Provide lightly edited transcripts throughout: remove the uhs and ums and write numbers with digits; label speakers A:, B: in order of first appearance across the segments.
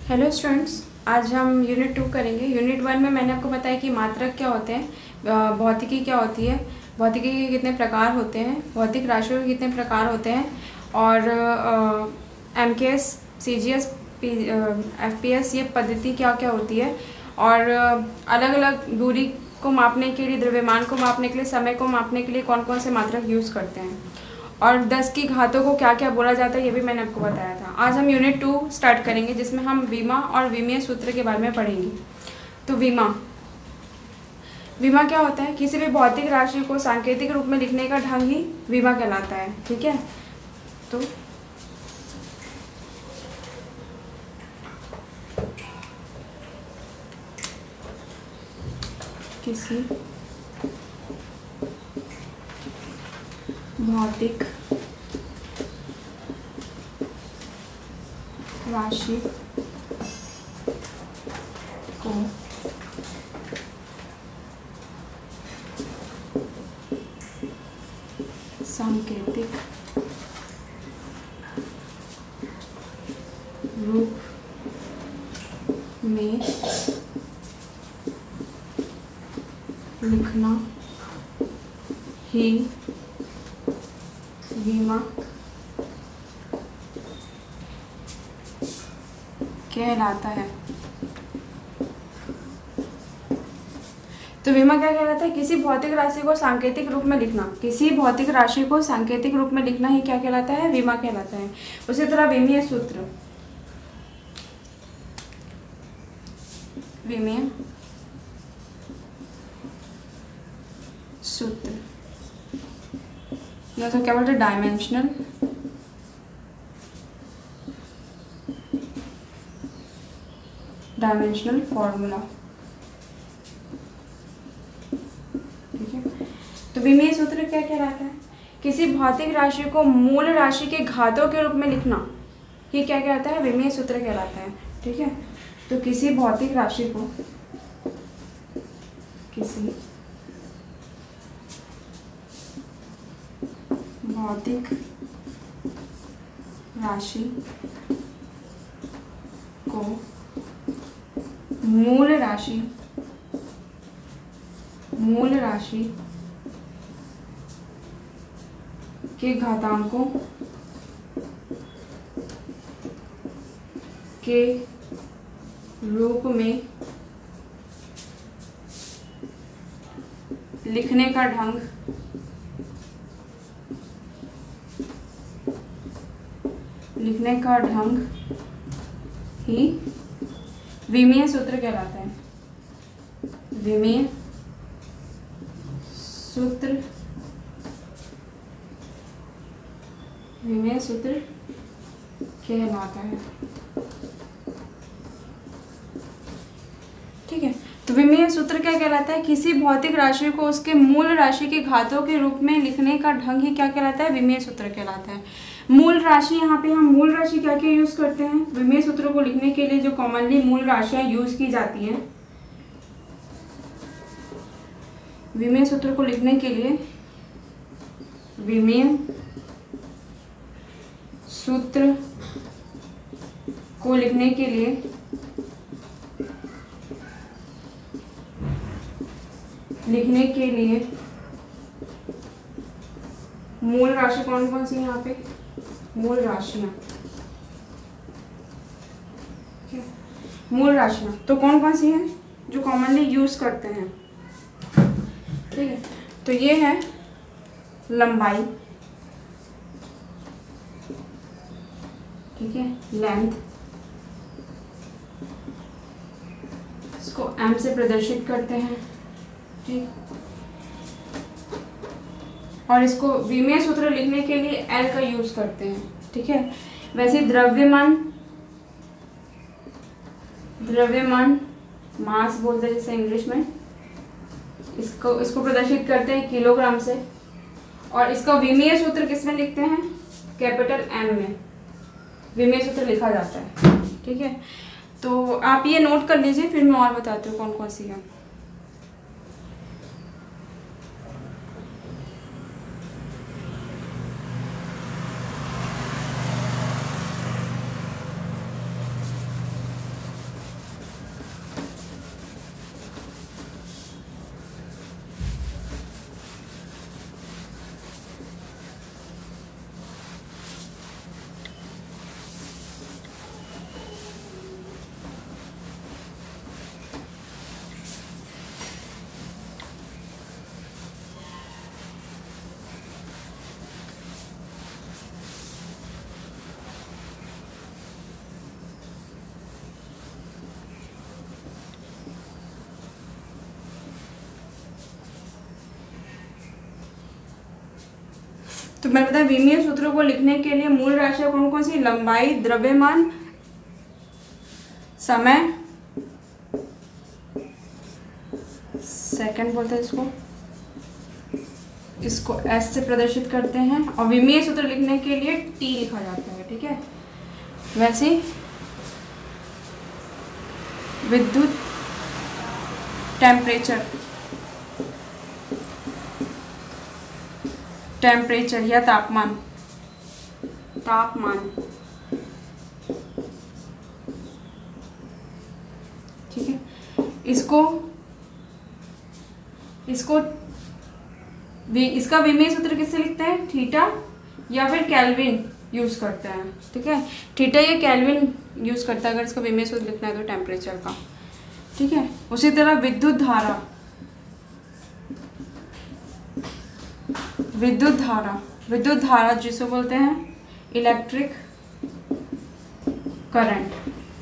A: Hello students, आज हम unit 2 करेंगे। यूनिट 1 में मैंने आपको बताया कि मात्रक क्या होते हैं, भौतिकी क्या होती है, भौतिकी के कितने प्रकार होते हैं, भौतिक राशियों के कितने प्रकार होते हैं, और एमकेएस, सीजीएस, एफपीएस ये पद्धति क्या क्या होती है, और अलग अलग दूरी को मापने के लिए, द्रव्यमान को मापने के लिए, समय को मापने के लिए कौन कौन से मात्रक यूज़ करते हैं, और 10 की घातों को क्या क्या बोला जाता है ये भी मैंने आपको बताया था। आज हम यूनिट 2 स्टार्ट करेंगे जिसमें हम विमा और विमीय सूत्र के बारे में पढ़ेंगे। तो विमा क्या होता है? किसी भी भौतिक राशि को सांकेतिक रूप में लिखने का ढंग ही विमा कहलाता है। ठीक है, तो किसी भौतिक राशि को सांकेतिक रूप में लिखना ही विमा कहलाता है। तो विमा क्या कहलाता है? किसी भौतिक राशि को सांकेतिक रूप में लिखना, किसी भौतिक राशि को सांकेतिक रूप में लिखना ही क्या कहलाता है? विमा कहलाता है। उसी तरह विमीय सूत्र, विमीय सूत्र या तो क्या बोलते हैं, डायमेंशनल फॉर्मूला। ठीक है, तो विमीय सूत्र क्या कहलाता है? किसी भौतिक राशि को मूल राशि के घातों के रूप में लिखना ये क्या कहलाता है? विमीय सूत्र कहलाता है। ठीक है, तो किसी भौतिक राशि को मूल राशि के घातांकों के रूप में लिखने का ढंग ही विमीय सूत्र कहलाता है। विमीय सूत्र कहलाता है। ठीक है, तो विमीय सूत्र क्या कहलाता है? किसी भौतिक राशि को उसके मूल राशि के घातों के रूप में लिखने का ढंग ही क्या कहलाता है? विमीय सूत्र कहलाता है। मूल राशि, यहाँ पे हम मूल राशि क्या क्या यूज करते हैं? विमीय सूत्र को लिखने के लिए जो कॉमनली मूल राशियां यूज की जाती हैं, विमीय सूत्र को लिखने के लिए विमीय सूत्र को लिखने के लिए मूल राशि कौन कौन सी है? यहाँ पे मूल राशियां तो कौन कौन सी हैं जो कॉमनली यूज करते हैं? ठीक है, तो ये है लंबाई, ठीक है, लेंथ, इसको एम से प्रदर्शित करते हैं। ठीक, और इसको विमीय सूत्र लिखने के लिए एल का यूज करते हैं। ठीक है, वैसे द्रव्यमान मास बोलते हैं जैसे इंग्लिश में, इसको प्रदर्शित करते हैं किलोग्राम से, और इसका विमीय सूत्र किस में लिखते हैं? कैपिटल एम में विमीय सूत्र लिखा जाता है। ठीक है, तो आप ये नोट कर लीजिए, फिर मैं और बताती हूँ कौन कौन सी है। तो मैंने बताया विमीय सूत्रों को लिखने के लिए मूल राशियां कौन कौन सी, लंबाई, द्रव्यमान, समय, सेकंड बोलते हैं इसको एस से प्रदर्शित करते हैं, और विमीय सूत्र लिखने के लिए टी लिखा जाता है। ठीक है, वैसे विद्युत टेम्परेचर या तापमान ठीक है, इसका विमीय सूत्र किससे लिखते हैं, थीटा या फिर केल्विन यूज करते हैं। ठीक है, थीटा या केल्विन यूज करता है अगर इसका विमीय सूत्र लिखना है तो टेम्परेचर का। ठीक है, उसी तरह विद्युत धारा जिसे बोलते हैं इलेक्ट्रिक करंट।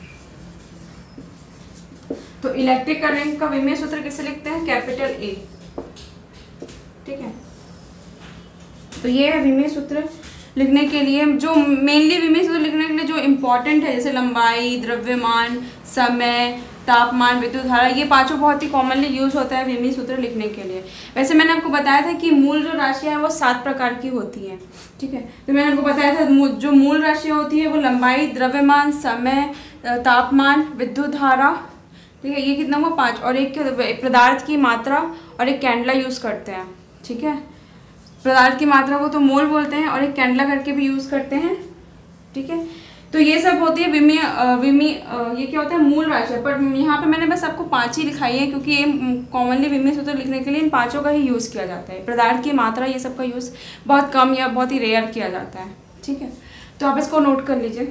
A: तो इलेक्ट्रिक करंट का विमीय सूत्र किससे लिखते हैं, कैपिटल ए। ठीक है, तो ये है विमीय सूत्र लिखने के लिए, जो मेनली विमीय सूत्र लिखने के लिए जो इम्पोर्टेंट है, जैसे लंबाई, द्रव्यमान, समय, तापमान, विद्युत धारा, ये पांचों बहुत ही कॉमनली यूज होता है विमीय सूत्र लिखने के लिए। वैसे मैंने आपको बताया था कि मूल जो राशियां हैं वो 7 प्रकार की होती हैं। ठीक है, तो मैंने आपको बताया था जो मूल राशियां होती है वो लंबाई, द्रव्यमान, समय, तापमान, विद्युत धारा। ठीक है, ये कितना हुआ 5, और एक पदार्थ की मात्रा और एक कैंडला यूज करते हैं। ठीक है, पदार्थ की मात्रा को तो मोल बोलते हैं और एक कैंडला करके भी यूज करते हैं। ठीक है, तो ये सब होती है ये क्या होता है, मूल राशियां। पर यहाँ पे मैंने बस आपको 5 ही लिखाई है क्योंकि ये कॉमनली विमीय सूत्र लिखने के लिए इन 5 का ही यूज़ किया जाता है। पदार्थ की मात्रा ये सब का यूज़ बहुत कम या बहुत ही रेयर किया जाता है। ठीक है, तो आप इसको नोट कर लीजिए।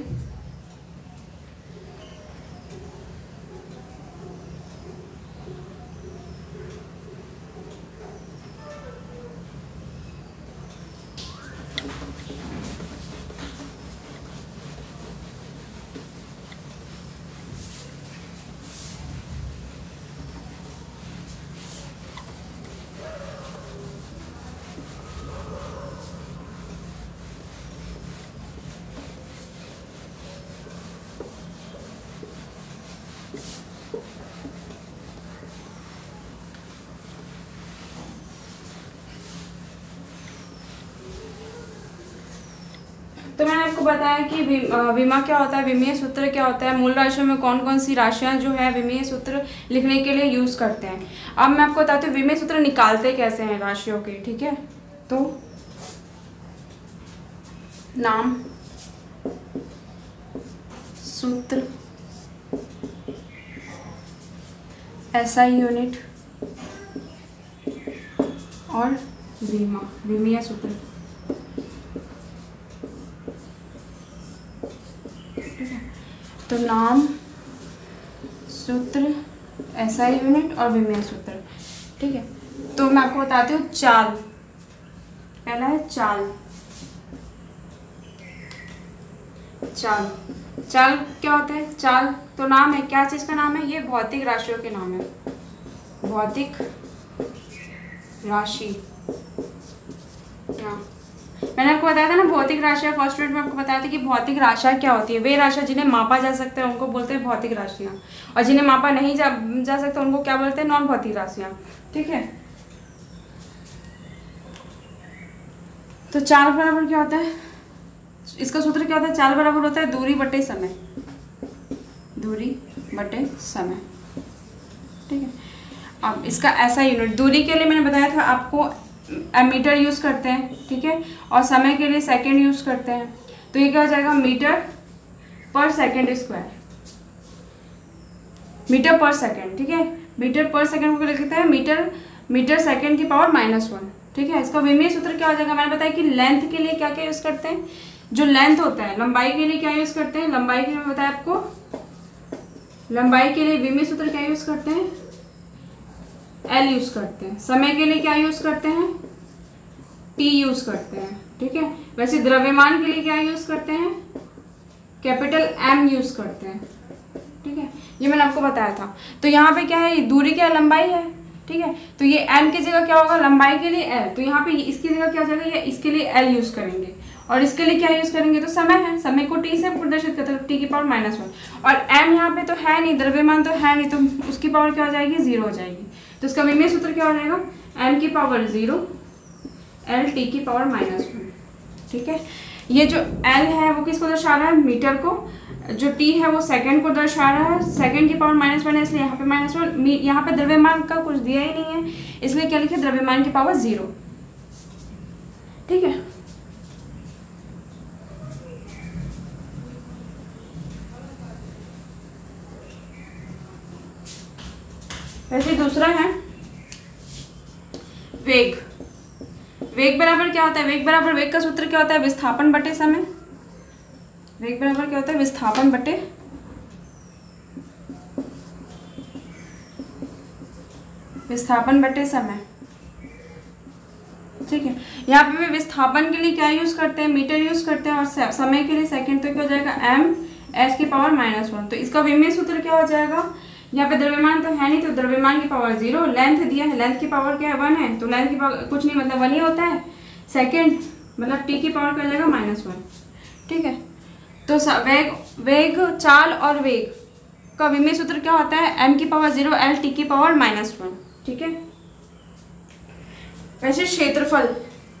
A: तो मैंने आपको बताया कि विमा क्या होता है, विमीय सूत्र क्या होता है, मूल राशियों में कौन कौन सी राशियां जो है विमीय सूत्र लिखने के लिए यूज करते हैं। अब मैं आपको बताती हूँ विमीय सूत्र निकालते कैसे हैं राशियों के। ठीक है, तो नाम, सूत्र, एसआई यूनिट और विमीय सूत्र। तो नाम, सूत्र, एसआई यूनिट और विमीय सूत्र। ठीक है, तो मैं आपको बताती हूँ चाल। पहला है चाल। चाल क्या होता है, चाल तो नाम है, क्या चीज का नाम है, ये भौतिक राशियों के नाम है। भौतिक राशि, मैंने आपको बताया था ना भौतिक राशियां, फर्स्ट यूनिट में आपको बताया था कि भौतिक राशियां क्या होती है। वे राशियां जिन्हें मापा जा सकता है उनको बोलते हैं भौतिक राशियां, और जिन्हें मापा नहीं जा सकता उनको क्या बोलते हैं, नॉन भौतिक राशियां। ठीक है, तो चाल बराबर क्या होता है, इसका सूत्र क्या होता है, चाल बराबर होता है दूरी बटे समय। दूरी बटे समय। ठीक है, अब इसका ऐसा यूनिट, दूरी के लिए मैंने बताया था आपको मीटर यूज करते हैं। ठीक है, और समय के लिए सेकंड यूज करते हैं। तो ये क्या हो जाएगा, मीटर पर सेकंड स्क्वायर, मीटर पर सेकंड। ठीक है, मीटर पर सेकंड को लिखते हैं मीटर सेकंड की पावर -1। ठीक है, इसका विमीय सूत्र क्या हो जाएगा, मैंने बताया कि लेंथ के लिए क्या क्या यूज करते हैं, जो लेंथ होता है। लंबाई के लिए क्या यूज करते हैं, लंबाई के लिए मैं बताया आपको, लंबाई के लिए विमीय सूत्र क्या यूज करते हैं, एल यूज करते हैं। समय के लिए क्या यूज करते हैं, टी यूज करते हैं। ठीक है, वैसे द्रव्यमान के लिए क्या यूज करते हैं, कैपिटल एम यूज करते हैं। ठीक है, ये मैंने आपको बताया था। तो यहाँ पे क्या है, दूरी क्या लंबाई है, ठीक है। तो ये m की जगह क्या होगा, लंबाई के लिए l, तो यहाँ पे इसकी जगह क्या हो जाएगा, ये इसके लिए l यूज करेंगे, और इसके लिए क्या यूज करेंगे, तो समय है, समय को t से प्रदर्शित करते हैं, t की पावर -1, और m यहाँ पे तो है नहीं, द्रव्यमान तो है नहीं, तो उसकी पावर क्या हो जाएगी, 0 हो जाएगी। तो इसका विमेय सूत्र क्या हो जाएगा, m की पावर 0 l t की पावर -1। ठीक है, ये जो l है वो किसको दर्शा रहा है, मीटर को, जो t है वो सेकंड को दर्शा रहा है, सेकंड की पावर -1 है, इसलिए यहाँ पे -1, यहाँ पे द्रव्यमान का कुछ दिया ही नहीं है, इसलिए क्या लिखे, द्रव्यमान की पावर 0। ठीक है, वैसे दूसरा है वेग। वेग बराबर क्या होता है, वेग का सूत्र क्या होता है, विस्थापन बटे समय। वेग बराबर क्या होता है, विस्थापन बटे समय। ठीक है, यहाँ पे भी विस्थापन के लिए क्या यूज करते हैं, मीटर यूज करते हैं, और समय के लिए सेकंड, तो क्या हो जाएगा m s की पावर -1। तो इसका विमेय सूत्र क्या हो जाएगा, यहाँ पे द्रव्यमान तो है नहीं, तो द्रव्यमान की पावर 0, लेंथ दिया है, लेंथ की पावर क्या है, 1 है, तो लेंथ की पावर कुछ नहीं, मतलब 1 ही होता है, सेकंड मतलब t की पावर क्या हो जाएगा, -1। ठीक है, तो वेग, चाल और वेग का विमेय सूत्र क्या होता है, m की पावर 0 l t की पावर -1। ठीक है, वैसे क्षेत्रफल,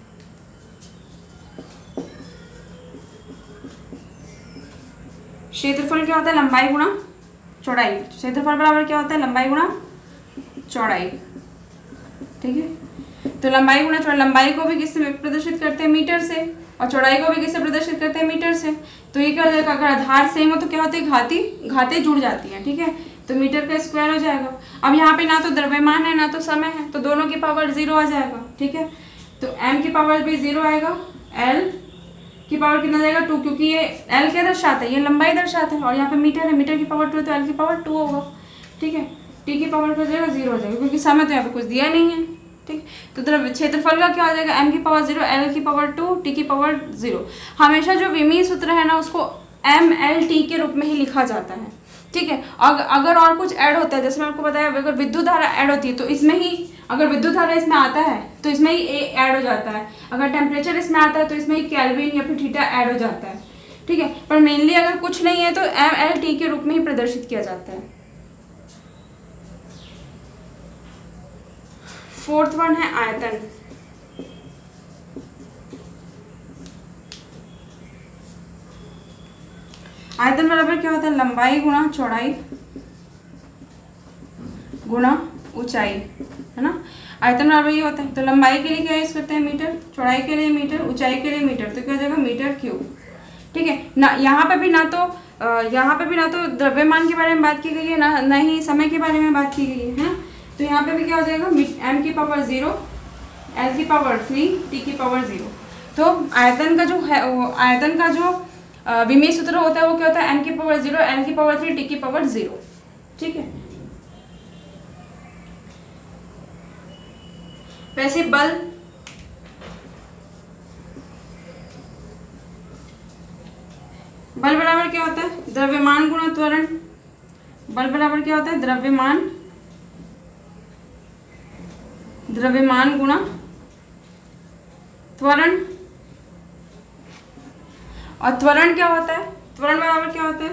A: क्या होता है, लंबाई गुणा चौड़ाई। क्षेत्रफल बराबर क्या होता है, लंबाई गुणा चौड़ाई। ठीक है, तो लंबाई गुणा चौड़ाई, लंबाई को भी किससे प्रदर्शित करते हैं, मीटर से, और चौड़ाई को भी किससे प्रदर्शित करते हैं, मीटर से। तो ये क्या हो जाएगा, अगर आधार सेम हो तो क्या होती है, घातें जुड़ जाती हैं। ठीक है, तो मीटर का स्क्वायर हो जाएगा। अब यहाँ पे ना तो द्रव्यमान है ना तो समय है, तो दोनों की पावर 0 आ जाएगा। ठीक है, तो m की पावर भी 0 आएगा, l की पावर कितना जाएगा, 2, क्योंकि ये l क्या दर्शाता है, ये लंबाई दर्शाता है, और यहाँ पे मीटर है, मीटर की पावर 2 तो l की पावर 2 होगा। ठीक है, t की पावर क्या हो जाएगा, 0 हो जाएगा, क्योंकि समय तो यहाँ पे कुछ दिया नहीं है। ठीक, तो क्षेत्रफल का क्या हो जाएगा, m की पावर 0 l की पावर 2 t की पावर 0। हमेशा जो विमीय सूत्र है ना उसको m l t के रूप में ही लिखा जाता है। ठीक है, अगर और कुछ ऐड होता है, जैसे मैं आपको बताया, अगर विद्युत धारा ऐड होती है तो इसमें ही, अगर विद्युत धारा इसमें आता है तो इसमें ही ऐड हो जाता है, अगर टेम्परेचर इसमें आता है तो इसमें ही केल्विन या फिर थीटा ऐड हो जाता है। ठीक है, पर मेनली अगर कुछ नहीं है तो m l t के रूप में ही प्रदर्शित किया जाता है। फोर्थ वन है आयतन। आयतन बराबर क्या होता है, लंबाई गुणा चौड़ाई गुणा ऊंचाई, है ना। आयतन बराबर ये होता है, तो लंबाई के लिए क्या यूज करते हैं, मीटर, चौड़ाई के लिए मीटर, ऊंचाई के लिए मीटर, तो क्या हो जाएगा, मीटर क्यूब। ठीक है ना, यहाँ पे भी ना तो द्रव्यमान के बारे में बात की गई है, ना ही समय के बारे में बात की गई है। तो यहाँ पे भी क्या हो जाएगा, m की पावर 0 l की पावर 3 t की पावर 0। तो आयतन का जो विमेय सूत्र होता है वो क्या होता है, m की पावर 0 l की पावर 3 t की पावर 0। ठीक है, वैसे बल बराबर क्या होता है, द्रव्यमान गुणा त्वरण। बल बराबर क्या होता है, द्रव्यमान गुणा त्वरण। और त्वरण क्या होता है, त्वरण बराबर क्या होता है,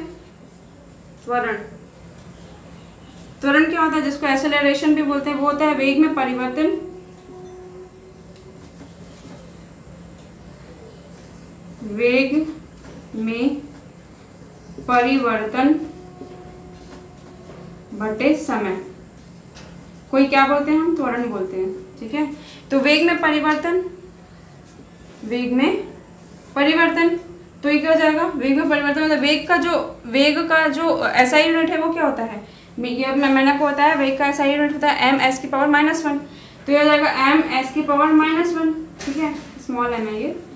A: त्वरण क्या होता है, जिसको एक्सेलरेशन भी बोलते हैं, वो होता है वेग में परिवर्तन, बटे समय। कोई क्या बोलते हैं, हम त्वरण बोलते हैं। ठीक है, तो वेग में परिवर्तन, तो ये क्या हो जाएगा, वेग में परिवर्तन मतलब वेग का जो एसआई यूनिट है वो क्या होता है, ये मैंने आपको बताया, वेग का एसआई यूनिट होता है m s की पावर -1। तो ये हो जाएगा m s की पावर -1। ठीक है, स्मॉल m है ये,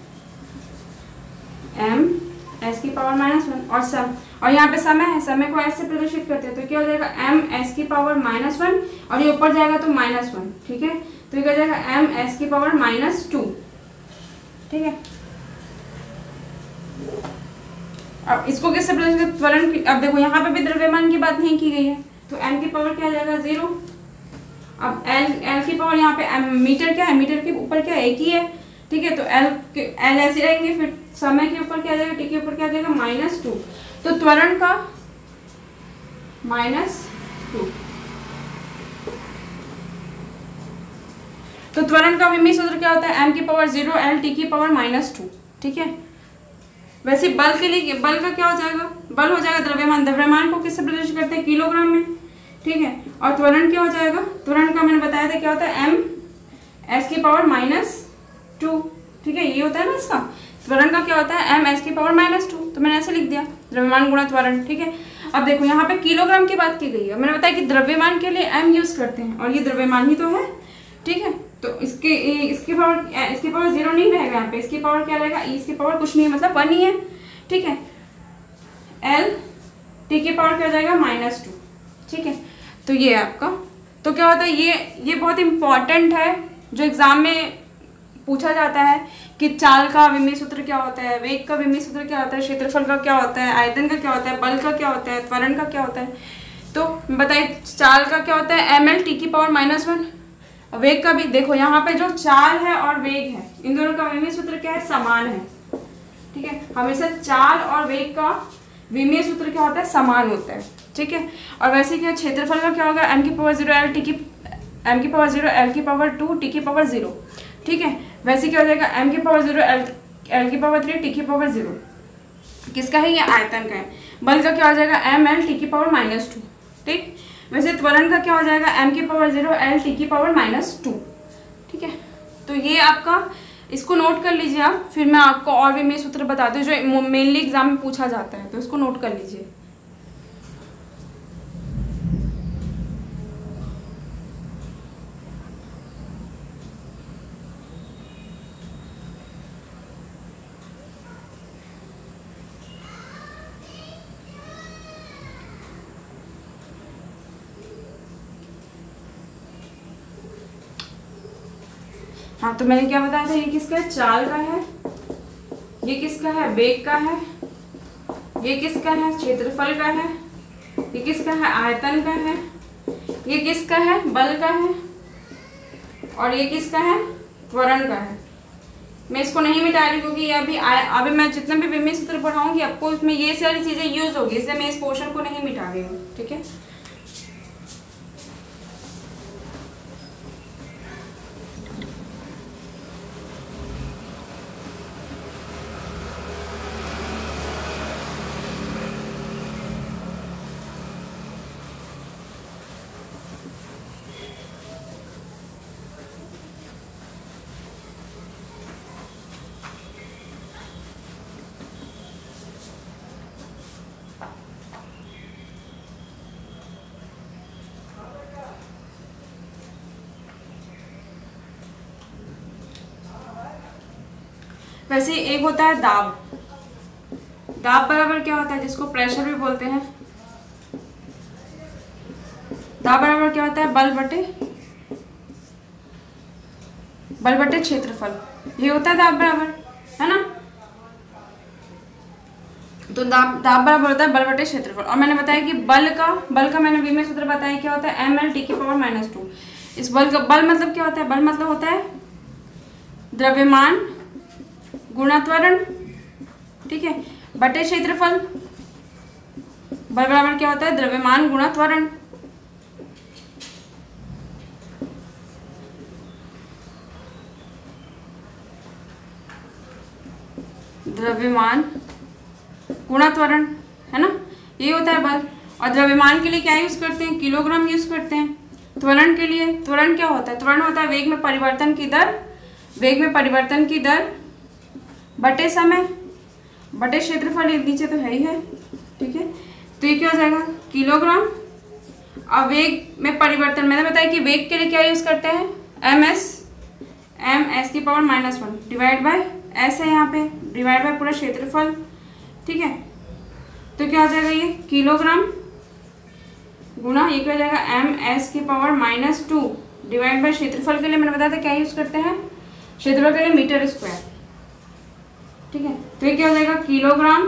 A: m s की पावर -1, और यहाँ पे समय है, समय को s से प्रदर्शित करते हैं, तो क्या हो जाएगा m s की पावर -1, और ये ऊपर जाएगा तो -1। ठीक है, तो ये क्या हो जाएगा m s की पावर -2। ठीक है, अब इसको किससे प्रदर्शित, त्वरण। अब देखो यहाँ पे भी द्रव्यमान की बात नहीं की गई है, तो m की पावर क्या आ जाएगा 0, अब एल की पावर यहाँ पे मीटर क्या है, मीटर के ऊपर क्या एक ही है, ठीक है, तो एल ऐसे रहेंगे, फिर समय के ऊपर क्या आ जाएगा, टी के ऊपर क्या आ जाएगा -2, तो त्वरण का -2, तो त्वरण का विमीय सूत्र क्या होता है, m की पावर 0 l t की पावर -2, ठीक है। वैसे बल के लिए, बल का क्या हो जाएगा, बल हो जाएगा द्रव्यमान, द्रव्यमान को किससे प्रदर्शित करते हैं, किलोग्राम में, ठीक है। और त्वरण क्या हो जाएगा, त्वरण का मैंने बताया था क्या होता है, m s की पावर -2, ठीक है, ये होता है ना इसका। त्वरण का क्या होता है, m s की पावर -2, तो मैंने ऐसे लिख दिया, द्रव्यमान गुणा त्वरण, ठीक है। अब देखो यहाँ पे किलोग्राम की बात की गई है, मैंने बताया कि द्रव्यमान के लिए m यूज करते हैं, और ये द्रव्यमान ही तो है, ठीक है। तो इसकी पावर 0 नहीं रहेगा यहाँ पे, इसकी पावर क्या रहेगा, इसकी पावर कुछ नहीं है, मतलब 1 ही है, ठीक है। l t की पावर क्या हो जाएगा -2, ठीक है। तो ये आपका, तो क्या होता है, ये बहुत इंपॉर्टेंट है, जो एग्जाम में पूछा जाता है कि चाल का विमीय सूत्र क्या होता है, वेग का विमीय सूत्र क्या होता है, क्षेत्रफल का क्या होता है, आयतन का क्या होता है, बल का क्या होता है, त्वरण का क्या होता है। तो बताइए चाल का क्या होता है, ml t की पावर -1। वेग का भी देखो, यहाँ पे जो चाल है और वेग है, इन दोनों का विमीय सूत्र क्या है, समान है, ठीक है। हमेशा चाल और वेग का विमीय सूत्र क्या होता है, समान होता है, ठीक है। और वैसे क्या क्षेत्रफल का क्या होगा, m की पावर 0 l t की m की पावर 0 l की पावर 2 t की पावर 0, ठीक है। वैसे क्या हो जाएगा, m की पावर 0 l की पावर 3 t की पावर 0, किसका है, ये आयतन का है। बल का क्या हो जाएगा, m l t की पावर -2, ठीक। वैसे त्वरण का क्या हो जाएगा, m की पावर 0 l t की पावर -2, ठीक है। तो ये आपका, इसको नोट कर लीजिए आप, फिर मैं आपको और भी मैं सूत्र बताती हूँ जो मेनली एग्जाम में पूछा जाता है, तो इसको नोट कर लीजिए। हाँ, तो मैंने क्या बताया था, ये किसका है, चाल का है, ये किसका है, वेग का है, ये किसका है, क्षेत्रफल का है, ये किसका है, आयतन का है, ये किसका है, बल का है, और ये किसका है, त्वरण का है। मैं इसको नहीं मिटा रही क्योंकि अभी मैं जितना भी विमीय सूत्र पढ़ाऊंगी आपको इसमें ये सारी चीजें यूज होगी, इसलिए मैं इस पोर्शन को नहीं मिटा रही हूँ, ठीक है। वैसे एक होता है दाब, दाब बराबर क्या होता है, जिसको प्रेशर भी बोलते हैं। दाब बराबर क्या होता है, बल बटे क्षेत्रफल, ये होता है दाब बराबर, है ना। तो दाब बराबर होता है बल बटे क्षेत्रफल। और मैंने बताया कि बल का मैंने विमीय सूत्र बताया क्या होता है, ml t की पावर -2। इस बल का, बल मतलब क्या होता है, बल मतलब होता है द्रव्यमान गुणा त्वरण, ठीक है, बटे क्षेत्रफल। बल बराबर क्या होता है, द्रव्यमान गुणा त्वरण। द्रव्यमान गुणा त्वरण, है ना, ये होता है बल। और द्रव्यमान के लिए क्या यूज करते हैं, किलोग्राम यूज करते हैं। त्वरण के लिए, त्वरण क्या होता है, त्वरण होता है वेग में परिवर्तन की दर, वेग में परिवर्तन की दर बटे समय बटे क्षेत्रफल, ये नीचे तो है ही है, ठीक है। तो ये क्या हो जाएगा, किलोग्राम। अब वेग में परिवर्तन, मैंने बताया कि वेग के लिए क्या यूज करते हैं, एम एस की पावर -1 डिवाइड बाय एस है यहाँ पे, डिवाइड बाय पूरा क्षेत्रफल, ठीक है। तो क्या हो जाएगा, ये किलोग्राम गुणा ये क्या हो जाएगा, एम एस की पावर -2 डिवाइड बाय क्षेत्रफल के लिए मैंने बताया था क्या यूज करते हैं, क्षेत्रफल के लिए मीटर स्क्वायर, ठीक है। तो ये क्या हो जाएगा, किलोग्राम,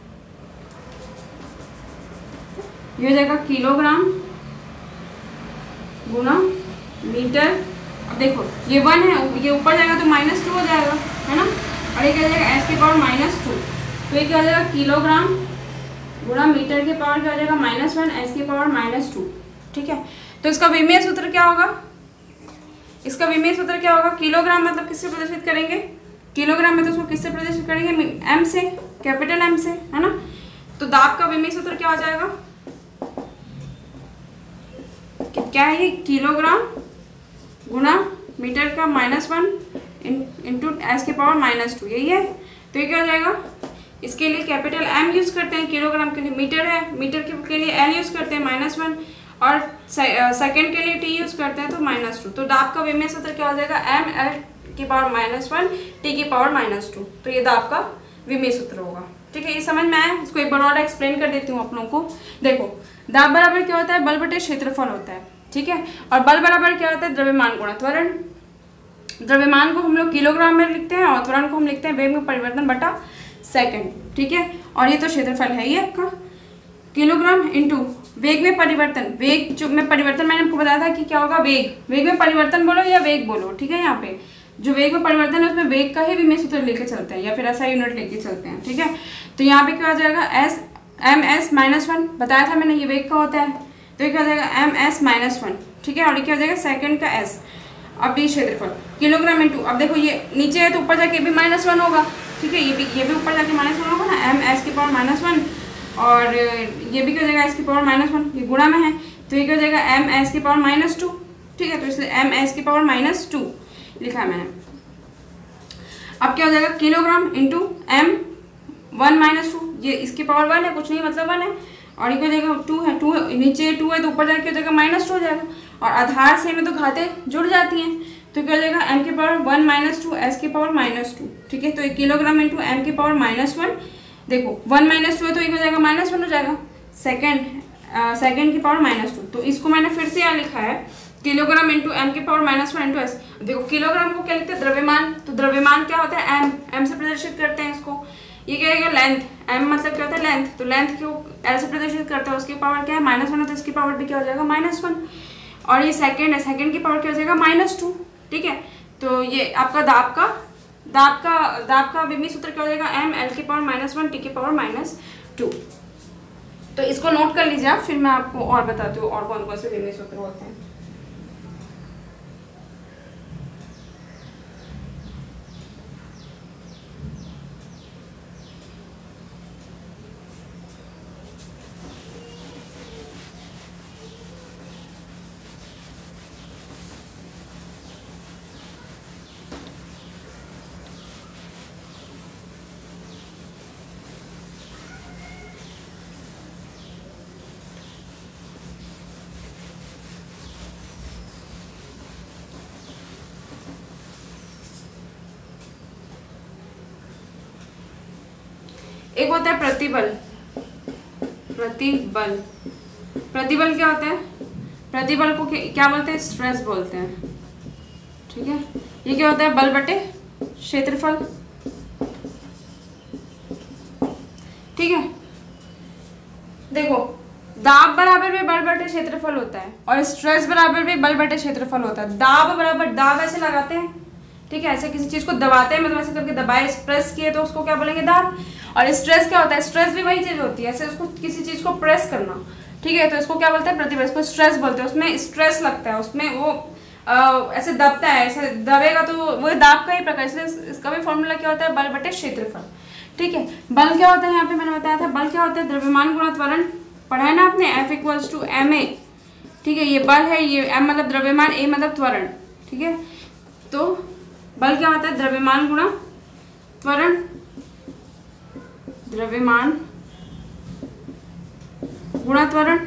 A: ये हो जाएगा किलोग्राम गुना मीटर। अब देखो ये 1 है, ये ऊपर जाएगा तो -2 हो जाएगा, है ना। और ये क्या हो जाएगा s की पावर -2, तो ये क्या हो जाएगा किलोग्राम गुना मीटर की पावर क्या हो जाएगा -1 s की पावर -2। ठीक है, तो इसका विमेय सूत्र क्या होगा, इसका विमेय सूत्र क्या होगा, किलोग्राम मतलब किससे प्रदर्शित करेंगे, किलोग्राम में तो उसको किससे प्रदर्शित करेंगे, m से, कैपिटल M से, है ना। तो दाब का विमेय सूत्र क्या हो जाएगा, क्या है ये, किलोग्राम गुना मीटर का -1 इंटू एस की पावर -2, यही है। तो ये क्या हो जाएगा, इसके लिए कैपिटल M यूज करते हैं, किलोग्राम के लिए मीटर है, मीटर के लिए L यूज करते हैं -1, और सेकंड के लिए T यूज करते हैं तो -2। तो दाब का विमेय सूत्र क्या हो जाएगा, mL की पावर -1 T की पावर -2। तो ये दाब का विमेय सूत्र होगा। ठीक है, ये समझ में आया। इसको एक बार और एक्सप्लेन कर देती हूँ आप लोगों को। देखो दाब बराबर क्या होता है, बल बटे क्षेत्रफल होता है। ठीक है, और बल बराबर क्या होता है, द्रव्यमान गुणा त्वरण। द्रव्यमान को हम लोग किलोग्राम में लिखते हैं और त्वरण को हम लिखते हैं वेग में परिवर्तन बटा सेकंड। ठीक है, और ये तो क्षेत्रफल है ये आपका, किलोग्राम इंटू वेग में परिवर्तन। वेग जो में परिवर्तन मैंने आपको बताया था कि क्या होगा, वेग में परिवर्तन बोलो या वेग बोलो। ठीक है, यहाँ पे जो वेग में परिवर्तन है उसमें वेग का ही विमेय सूत्र लेके चलते हैं या फिर ऐसा यूनिट लेके चलते हैं। ठीक है, तो यहाँ पे क्या हो जाएगा, ms -1 बताया था मैंने, ये वेग का होता है, तो ये क्या हो जाएगा ms -1। ठीक है, और ये क्या हो जाएगा सेकंड का s। अब ये क्षेत्रफल किलोग्राम इंटू, अब देखो ये नीचे है तो ऊपर जाके भी -1 होगा। ठीक है, ये भी ऊपर जाके -1 होगा ना, ms की पावर -1, और ये भी क्या हो जाएगा s की पावर -1, ये गुणा में है तो ये क्या हो जाएगा ms की पावर -2। ठीक है, तो इसलिए ms की पावर -2 लिखा है मैंने। अब क्या हो जाएगा, किलोग्राम इंटू m1 -2, ये इसकी पावर 1 है, कुछ नहीं मतलब 1 है, और ये क्या हो जाएगा 2 है, 2 नीचे 2 है तो ऊपर जाके हो जाएगा -2 हो जाएगा, और आधार से में तो घातें जुड़ जाती हैं, तो क्या हो जाएगा m की पावर 1 -2 s की पावर -2। ठीक है, तो ये किलोग्राम इंटू m की पावर -1, देखो 1 -2 है तो ये हो जाएगा -1 हो जाएगा, सेकंड की पावर -2। तो इसको मैंने फिर से यहाँ लिखा है किलोग्राम इंटू m की पावर -1 इंटू s। देखो किलोग्राम को क्या लिखते हैं, द्रव्यमान, तो द्रव्यमान क्या होता है m से प्रदर्शित करते हैं इसको। ये क्या है, लेंथ, m मतलब क्या होता है लेंथ, तो लेंथ को l से प्रदर्शित करते हैं, उसकी पावर क्या है -1 है, तो इसकी पावर भी क्या हो जाएगा -1। और ये सेकंड है, सेकंड की पावर क्या हो जाएगा -2। ठीक है, तो ये आपका दाब का विमेय सूत्र क्या हो जाएगा, ml की पावर -1 t की पावर -2। तो इसको नोट कर लीजिए आप, फिर मैं आपको और बताती हूँ और कौन कौन से विमेय सूत्र होते हैं। एक होता है प्रतिबल। प्रतिबल क्या होता है, प्रतिबल को क्या बोलते हैं, स्ट्रेस बोलते हैं। ठीक है, ये क्या होता है, बल बटे क्षेत्रफल। ठीक है, देखो दाब बराबर भी बल बटे क्षेत्रफल होता है और स्ट्रेस बराबर भी बल बटे क्षेत्रफल होता है। दाब बराबर, दाब ऐसे लगाते हैं, ठीक है, ऐसे किसी चीज को दबाते हैं, मतलब ऐसे करके दबाए, प्रेस किए तो उसको क्या बोलेंगे, दाब। और स्ट्रेस क्या होता है, स्ट्रेस भी वही चीज होती है, ऐसे उसको किसी चीज को प्रेस करना। ठीक है, तो इसको क्या बोलते हैं, प्रतिबल, इसको स्ट्रेस बोलते हैं। उसमें स्ट्रेस लगता है, उसमें वो ऐसे दबता है, ऐसे दबेगा तो वो दाब का ही प्रकार, इसलिए इसका भी फॉर्मूला क्या होता है, बल बटे क्षेत्रफल। ठीक है, बल क्या होता है, यहाँ पे मैंने बताया था, बल क्या होता है, द्रव्यमान गुणा त्वरण, पढ़ा है ना आपने, F = ma। ठीक है, ये बल है, ये m मतलब द्रव्यमान, a मतलब त्वरण। ठीक है, तो बल क्या होता है, द्रव्यमान गुणा त्वरण, द्रव्यमान गुणा त्वरण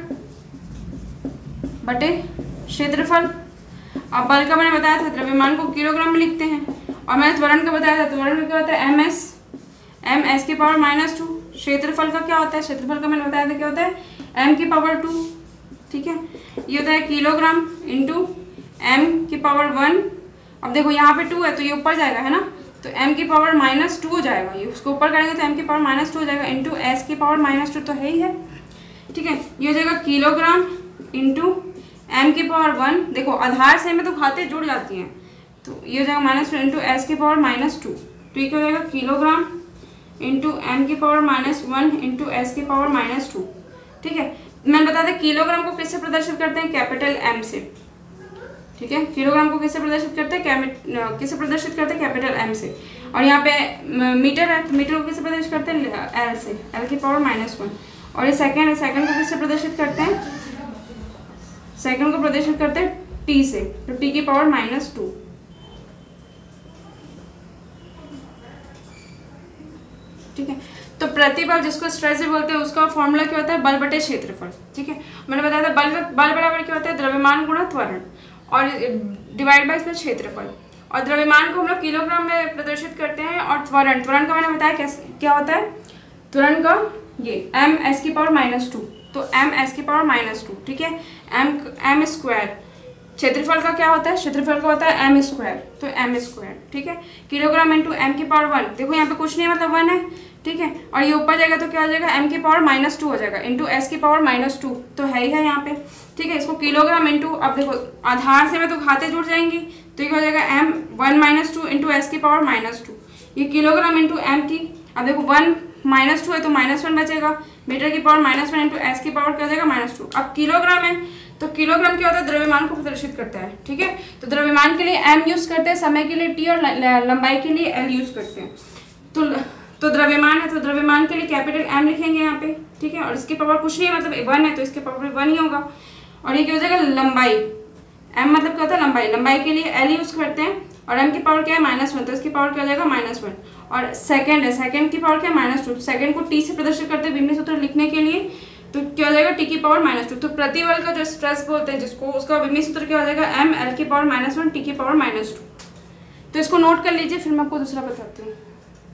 A: बटे क्षेत्रफल। अब बल का मैंने बताया था, द्रव्यमान को किलोग्राम में लिखते हैं, और मैंने त्वरण का बताया था, त्वरण का क्या होता है, ms की पावर -2। क्षेत्रफल का क्या होता है, क्षेत्रफल का मैंने बताया था क्या होता है, m की पावर 2। ठीक है, ये होता है किलोग्राम इंटू m की पावर 1। अब देखो यहाँ पे 2 है तो ये ऊपर जाएगा, है ना, तो m की पावर -2 हो जाएगा, ये उसको ऊपर करेंगे तो m की पावर -2 हो जाएगा, इंटू s की पावर -2 तो है ही है। ठीक है, ये हो जाएगा किलोग्राम इंटू m की पावर 1, देखो आधार से में तो घातें जुड़ जाती हैं, तो ये हो जाएगा -2 इंटू एस की पावर -2, तो ये क्या हो जाएगा किलोग्राम इंटू एम की पावर -1 इंटू एस की पावर -2। ठीक है, मैंने बता दें किलोग्राम को किससे प्रदर्शित करते हैं, कैपिटल एम से। ठीक है, किलोग्राम को किससे प्रदर्शित करते हैं, किससे प्रदर्शित करते हैं, कैपिटल एम से। और यहाँ पे मीटर है, तो मीटर को किससे प्रदर्शित करते हैं, एल से, एल की पावर -1। और ये सेकंड है, सेकंड को किससे प्रदर्शित करते हैं, सेकंड को प्रदर्शित करते हैं टी से, तो टी की पावर -2। ठीक है, तो प्रतिबल जिसको स्ट्रेस भी बोलते हैं उसका फॉर्मूला क्या होता है, बल बटे क्षेत्रफल। ठीक है, मैंने बताया था बल बराबर क्या होता है, द्रव्यमान गुणा त्वरण, और डिवाइड बाय इसमें क्षेत्रफल। और द्रव्यमान को हम लोग किलोग्राम में प्रदर्शित करते हैं, और त्वरण का मैंने बताया कैसे क्या होता है, त्वरण का ये m s की पावर -2, तो m s की पावर -2। ठीक है, m स्क्वायर, क्षेत्रफल का क्या होता है, क्षेत्रफल का होता है m स्क्वायर, तो m स्क्वायर। ठीक है, किलोग्राम इंटू m की पावर 1, देखो यहाँ पे कुछ नहीं है मतलब 1 है। ठीक है, और ये ऊपर जाएगा तो क्या हो जाएगा, m की पावर -2 हो जाएगा इंटू s की पावर -2, तो है ही है यहाँ पे। ठीक है, इसको किलोग्राम इंटू, अब देखो आधार से में तो घातें जुड़ जाएंगी, तो ये हो जाएगा m 1 - 2 इंटू एस की पावर -2, ये किलोग्राम इंटू m की। अब देखो 1 -2 है तो -1 बचेगा, मीटर की पावर -1 इंटू एस की पावर क्या हो जाएगा, -2। अब किलोग्राम है तो किलोग्राम क्या होता है, द्रव्यमान को प्रदर्शित करता है। ठीक है, तो द्रव्यमान के लिए m यूज करते हैं, समय के लिए t और लंबाई के लिए l यूज करते हैं। तो द्रव्यमान है तो द्रव्यमान के लिए कैपिटल M लिखेंगे यहाँ पे। ठीक है, और इसकी पावर कुछ नहीं है, मतलब 1 है तो इसके पावर 1 ही होगा। और ये क्या हो जाएगा, लंबाई, M मतलब क्या होता है, लंबाई, लंबाई के लिए L यूज करते हैं, और M की पावर क्या है, -1, तो इसकी पावर क्या हो जाएगा, -1। और सेकंड है, सेकंड की पावर क्या है, -2, सेकंड को T से प्रदर्शित करते हैं बीमनी सूत्र लिखने के लिए, तो क्या हो जाएगा, T की पावर -2। तो प्रतिबल का जो स्ट्रेस बोलते हैं जिसको, उसका बीमनी सूत्र क्या हो जाएगा, M L की पावर -1 T की पावर -2। तो इसको नोट कर लीजिए, फिर मैं आपको दूसरा बताती हूँ।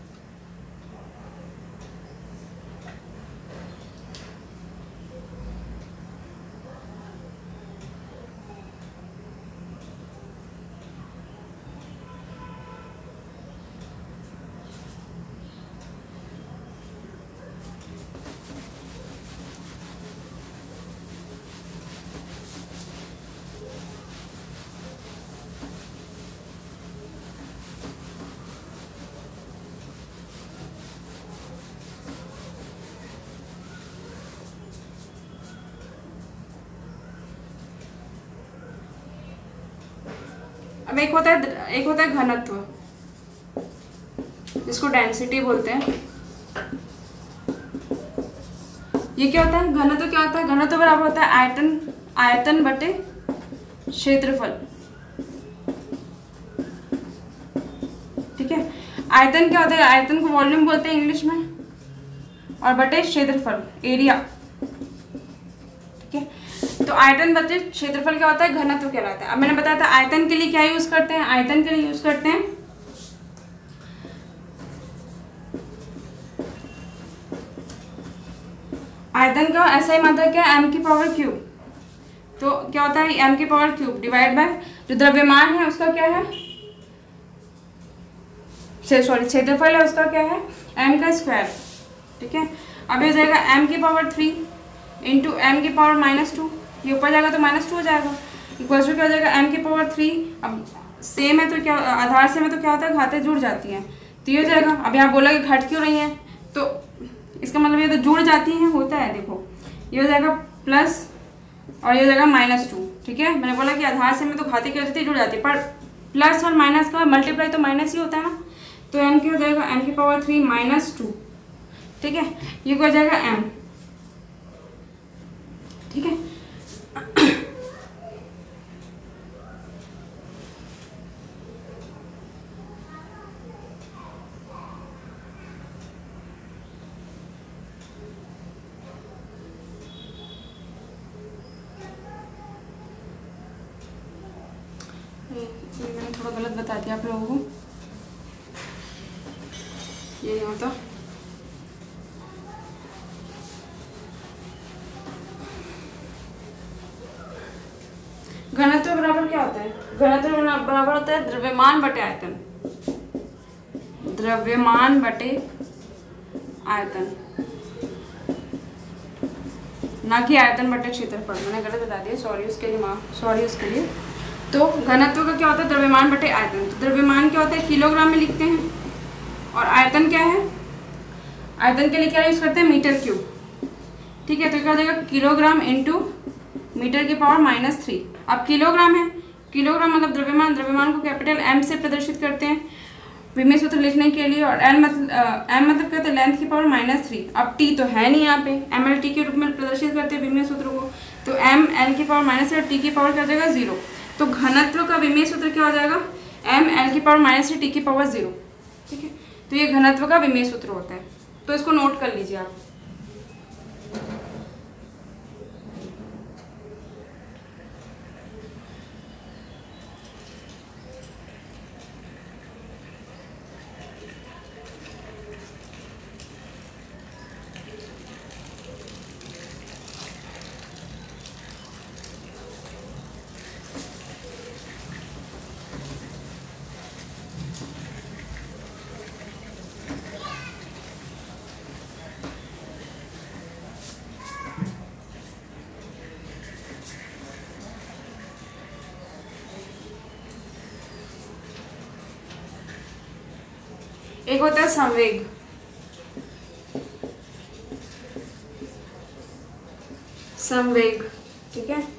A: अब एक होता है घनत्व, जिसको डेंसिटी बोलते हैं। ये क्या होता है, घनत्व क्या होता है, घनत्व बराबर होता है आयतन बटे क्षेत्रफल। ठीक है, आयतन क्या होता है, आयतन को वॉल्यूम बोलते हैं इंग्लिश में, और बटे क्षेत्रफल, एरिया। ठीक है, तो आयतन बटे क्षेत्रफल क्या होता है, घनत्व कहलाता है। अब मैंने बताया था आयतन के लिए क्या यूज करते हैं, आयतन के लिए यूज करते हैं आयतन का ऐसा ही मात्रक क्या है, m की पावर क्यूब। तो क्या होता है, m की पावर क्यूब डिवाइड बाय जो द्रव्यमान है उसका क्या है, क्षेत्रफल है उसका क्या है, m का स्क्वायर। ठीक है, अब ये हो जाएगा m की पावर 3 इंटू m की पावर -2, ये ऊपर जाएगा तो -2 हो जाएगा, इक्वल टू क्या हो जाएगा, m की पावर 3। अब सेम है तो क्या, आधार से में तो क्या होता है, घातें जुड़ जाती हैं, तो ये हो जाएगा। अब यहाँ बोला कि घट क्यों रही है, तो इसका मतलब ये तो जुड़ जाती हैं, होता है, देखो ये हो जाएगा प्लस और ये हो जाएगा -2। ठीक है, मैंने बोला कि आधार से में तो घातें क्या हो जाती है, जुड़ जाती है, पर प्लस और माइनस का मल्टीप्लाई तो माइनस ही होता है ना, तो m क्या हो जाएगा, m की पावर 3 -2। ठीक है, ये हो जाएगा m। ठीक है, मैंने थोड़ा गलत बता दिया आप लोगों को, ये नहीं होता। घनत्व बराबर क्या होता है, घनत्व बराबर होता है द्रव्यमान बटे आयतन, द्रव्यमान बटे आयतन, ना कि आयतन बटे क्षेत्रफल। मैंने गलत बता दिया, सॉरी उसके लिए। तो घनत्व का क्या होता है, द्रव्यमान बटे आयतन। तो द्रव्यमान क्या होता है, किलोग्राम में लिखते हैं, और आयतन क्या है, आयतन के लिए क्या यूज करते हैं, मीटर क्यूब। ठीक है, तो क्या हो जाएगा, किलोग्राम इंटू मीटर की पावर -3। अब किलोग्राम है, किलोग्राम मतलब द्रव्यमान को कैपिटल एम से प्रदर्शित करते हैं विमेय सूत्र लिखने के लिए, और एम मतलब क्या होता है, लेंथ की पावर -3। अब टी तो है नहीं यहाँ पे, एम एल टी के रूप में प्रदर्शित करते हैं विमेय सूत्र को, तो एम एल की पावर -3 और टी की पावर क्या हो जाएगा, 0। तो घनत्व का विमेय सूत्र क्या हो जाएगा, एम एल की पावर -3 टी की पावर 0। ठीक है, तो ये घनत्व का विमेय सूत्र होता है, तो इसको नोट कर लीजिए आप। एक होता है संवेग, ठीक है,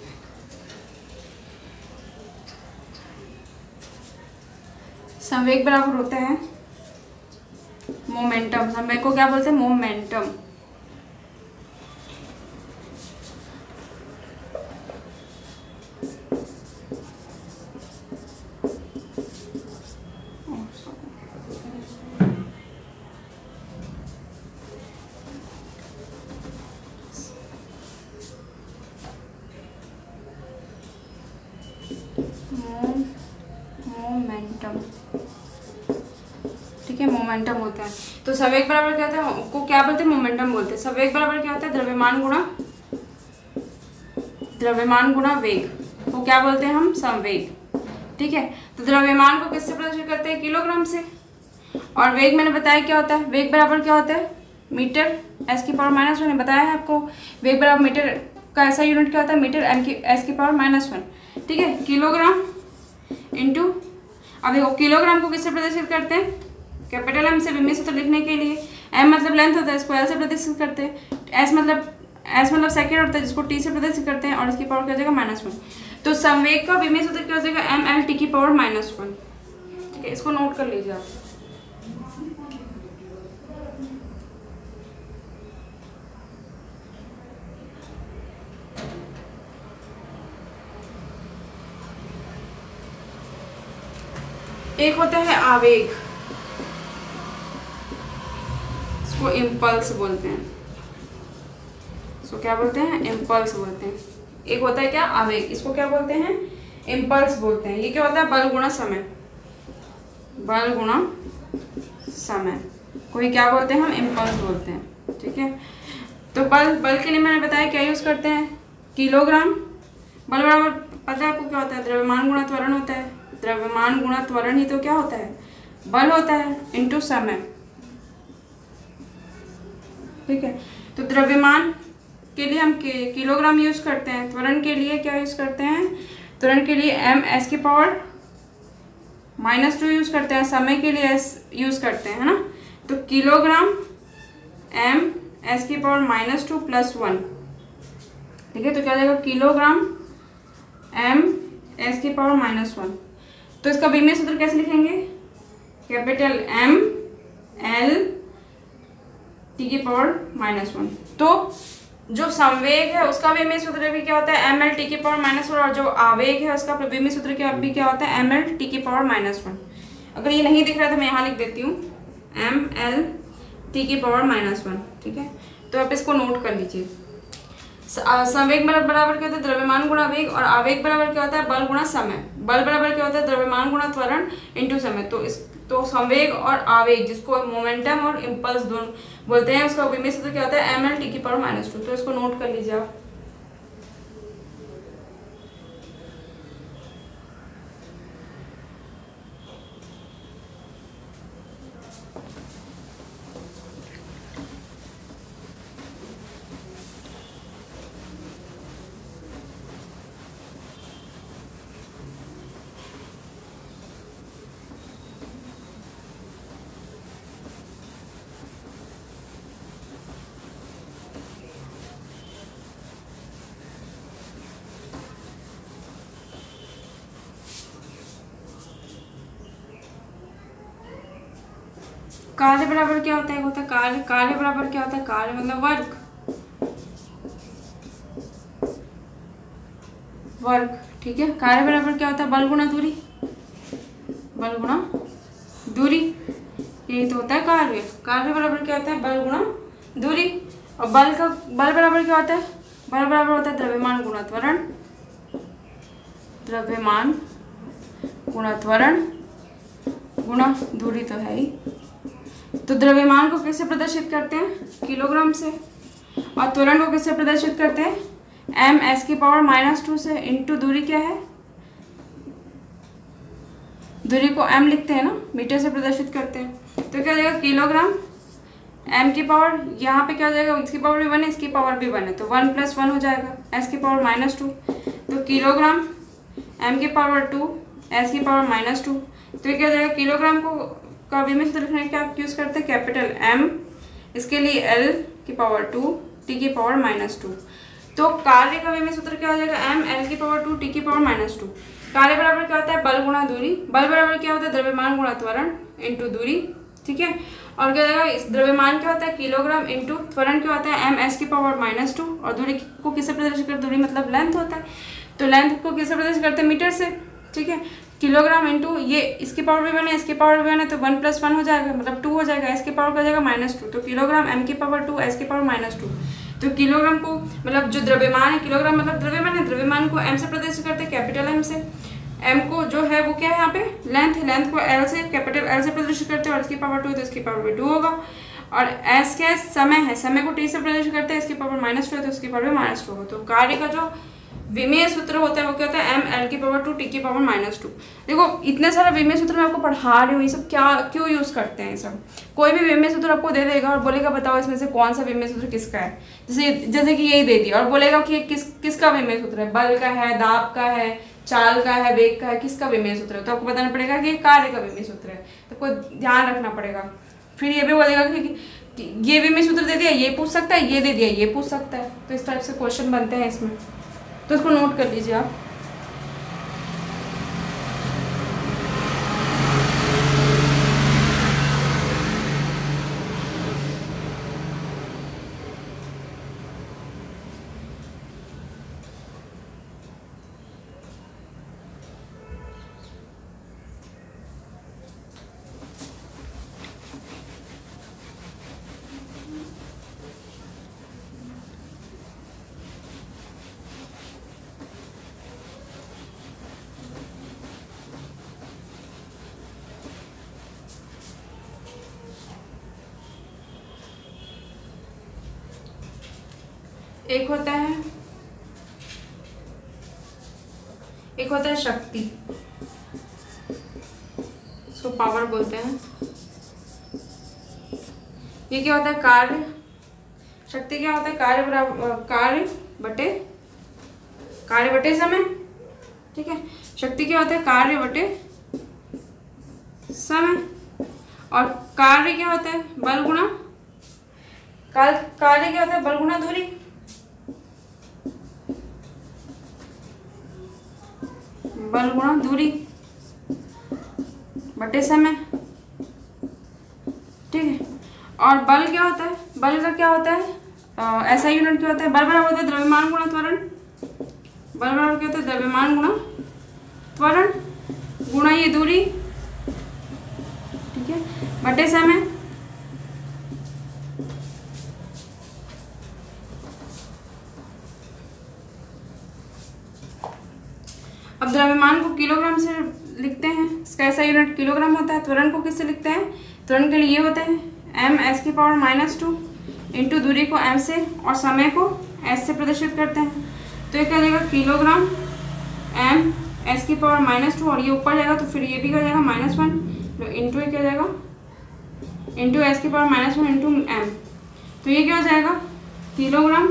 A: संवेग बराबर होता है मोमेंटम। संवेग को क्या बोलते हैं, मोमेंटम। मोमेंटम, ठीक है, मोमेंटम होता है। तो संवेग बराबर क्या होता है, को क्या बोलते हैं, मोमेंटम बोलते हैं। संवेग बराबर क्या होता है, द्रव्यमान गुणा वेग को क्या बोलते हैं हम, संवेग। ठीक है, तो द्रव्यमान को किससे प्रदर्शित करते हैं, किलोग्राम से, और वेग मैंने बताया क्या होता है, वेग बराबर क्या होता है, मीटर एस की पावर -1 ने बताया है आपको। वेग बराबर मीटर का ऐसा यूनिट क्या होता है, मीटर एस की पावर -1। ठीक है, किलोग्राम इंटू, अब देखो किलोग्राम को किससे प्रदर्शित करते हैं, कैपिटल एम से विमेय सूत्र लिखने के लिए। एम मतलब लेंथ होता है, इसको एल से प्रदर्शित करते हैं। एस मतलब सेकेंड होता है, जिसको टी से प्रदर्शित करते हैं, और इसकी पावर क्या हो जाएगा, -1। तो संवेग का विमेय सूत्र क्या हो जाएगा, एम एल टी की पावर -1। ठीक है, इसको नोट कर लीजिए आप। एक होता है आवेग, इसको इम्पल्स बोलते हैं, इसको क्या बोलते हैं, इम्पल्स बोलते हैं। एक होता है क्या, आवेग, इसको क्या बोलते हैं, इम्पल्स बोलते हैं। ये क्या होता है, बल गुणा समय, बल गुणा समय को ही क्या बोलते हैं, हम इम्पल्स बोलते हैं। ठीक है, तो बल के लिए मैंने बताया क्या यूज करते हैं, किलोग्राम। बल बराबर पता है आपको क्या होता है, द्रव्यमान गुणा त्वरण होता है। द्रव्यमान गुणा त्वरण ही तो क्या होता है, बल होता है, इंटू समय। ठीक है, तो द्रव्यमान के लिए हम किलोग्राम यूज करते हैं, त्वरण के लिए क्या यूज करते हैं, त्वरण के लिए एम एस की पावर -2 यूज करते हैं, समय के लिए एस यूज करते हैं, है ना। तो किलोग्राम एम एस की पावर -2 + 1। ठीक है, तो क्या हो जाएगा, किलोग्राम एम एस की पावर -1। तो इसका विमेय सूत्र कैसे लिखेंगे, कैपिटल एम एल टी की पावर -1। तो जो संवेग है उसका विमेय सूत्र भी क्या होता है, एम एल टी की पावर -1, और जो आवेग है उसका विमेय सूत्र क्या भी क्या होता है, एम एल टी की पावर -1। अगर ये नहीं दिख रहा तो मैं यहाँ लिख देती हूँ, एम एल टी की पावर -1। ठीक है, तो आप इसको नोट कर लीजिए। संवेग बराबर क्या होता है, द्रव्यमान गुणा वेग, और आवेग बराबर क्या होता है, बल गुणा समय। बल बराबर क्या होता है, द्रव्यमान गुणा त्वरण इंटू समय। तो संवेग और आवेग, जिसको मोमेंटम और इम्पल्स दोनों बोलते हैं, उसका विमेय सूत्र क्या होता है, एम एल टी की पावर -2। तो इसको नोट कर लीजिए आप। कार्य बराबर क्या होता है, होता है कार्य। कार्य बराबर क्या होता है, कार्य मतलब वर्क, वर्क, ठीक है। कार्य बराबर क्या होता है, बल गुणा दूरी, बल गुणा दूरी, यही तो होता है कार्य। कार्य बराबर क्या होता है, बल गुणा दूरी। और बल बराबर क्या होता है, बल बराबर होता है द्रव्यमान गुणा त्वरण, द्रव्यमान गुणा त्वरण गुणा दूरी तो है ही। तो द्रव्यमान को कैसे प्रदर्शित करते हैं, किलोग्राम से, और त्वरण को कैसे प्रदर्शित करते हैं, एम एस की पावर -2 से, इंटू दूरी क्या है, दूरी को m लिखते हैं ना, मीटर से प्रदर्शित करते हैं। तो क्या हो जाएगा, किलोग्राम, m की पावर यहाँ पे क्या हो जाएगा, इसकी पावर भी 1 है, इसकी पावर भी 1 है, तो 1 + 1 हो जाएगा, s की पावर -2, तो किलोग्राम, m की पावर 2, s की पावर -2। तो ये क्या हो जाएगा, किलोग्राम को का विमेय सूत्र लिखने के क्या यूज़ करते हैं, कैपिटल M, इसके लिए L की पावर 2, T की पावर -2। तो कार्य का विमेय सूत्र क्या हो जाएगा, M L की पावर 2, T की पावर -2। कार्य बराबर क्या होता है, बल गुणा दूरी, बल बराबर क्या होता है, द्रव्यमान गुणा त्वरण इंटू दूरी, ठीक है। और क्या जाएगा, इस द्रव्यमान क्या होता है, किलोग्राम, इंटू त्वरण क्या होता है, m s की पावर -2, और दूरी को किससे प्रदर्शित करते, दूरी मतलब लेंथ होता है, तो लेंथ को किससे प्रदर्शित करते हैं, मीटर से, ठीक है। किलोग्राम इंटू ये इसकी पावर भी 1 है, इसकी पावर भी 1 है, तो 1 + 1 हो जाएगा, मतलब 2 हो जाएगा, s की पावर क्या हो जाएगा -2, तो किलोग्राम m की पावर 2, s की पावर -2। तो किलोग्राम को मतलब जो द्रव्यमान है, किलोग्राम मतलब द्रव्यमान है, द्रव्यमान को m से प्रदर्शित करते हैं, कैपिटल M से। m को जो है वो क्या है यहाँ पे, लेंथ है, लेंथ को l से, कैपिटल L से प्रदर्शित करते हैं, और इसकी पावर 2 है तो इसकी पावर भी 2 होगा। और s क्या है, समय है, समय को t से प्रदर्शित करते हैं, इसकी पावर -2 है तो इसकी पावर भी -2 होगा। तो कार्य का जो विमेय सूत्र होता है वो क्या होता है, m l की पावर 2, t की पावर -2। देखो इतने सारा विमेय सूत्र मैं आपको पढ़ा रही हूँ, ये सब क्या क्यों यूज़ करते हैं, ये सब कोई भी विमेय सूत्र आपको दे देगा और बोलेगा बताओ इसमें से कौन सा विमेय सूत्र किसका है, जैसे कि यही दे दिया और बोलेगा कि किसका विमेय सूत्र है, बल का है, दाब का है, चाल का है, वेग का है, किसका विमेय सूत्र है, तो आपको बताना पड़ेगा कि कार्य का विमेय सूत्र है, तो आपको ध्यान रखना पड़ेगा। फिर ये भी बोलेगा कि ये विमेय सूत्र दे दिया, ये पूछ सकता है, ये दे दिया, ये पूछ सकता है, तो इस टाइप से क्वेश्चन बनते हैं इसमें, तो इसको नोट कर लीजिए आप। एक होता है शक्ति, इसको पावर बोलते हैं। ये क्या होता है, कार्य, शक्ति क्या होता है, कार्य बटे समय, ठीक है। शक्ति क्या होता है, कार्य बटे समय, और कार्य क्या होता है, बल गुणा, कार्य क्या होता है, बल गुणा दूरी, बल गुणा दूरी बटे समय, ठीक है। और बल क्या होता है, बल का क्या होता है, ऐसा यूनिट क्या होता है, बल बराबर होता है द्रव्यमान गुणा त्वरण, बल बराबर क्या होता है, द्रव्यमान गुणा त्वरण गुणा ये दूरी, ठीक है, बटे समय। अब द्रव्यमान को किलोग्राम से लिखते हैं, इसका ऐसा यूनिट किलोग्राम होता है। त्वरण को किससे लिखते हैं, त्वरण के लिए ये होते हैं m s की पावर -2 इंटू दूरी को m से और समय को s से प्रदर्शित करते हैं। तो ये क्या जाएगा, किलोग्राम m s की पावर -2, और ये ऊपर जाएगा तो फिर ये भी क्या जाएगा -1, तो इंटू क्या जाएगा, इंटू s की पावर -1 इंटू m, तो ये क्या हो जाएगा, किलोग्राम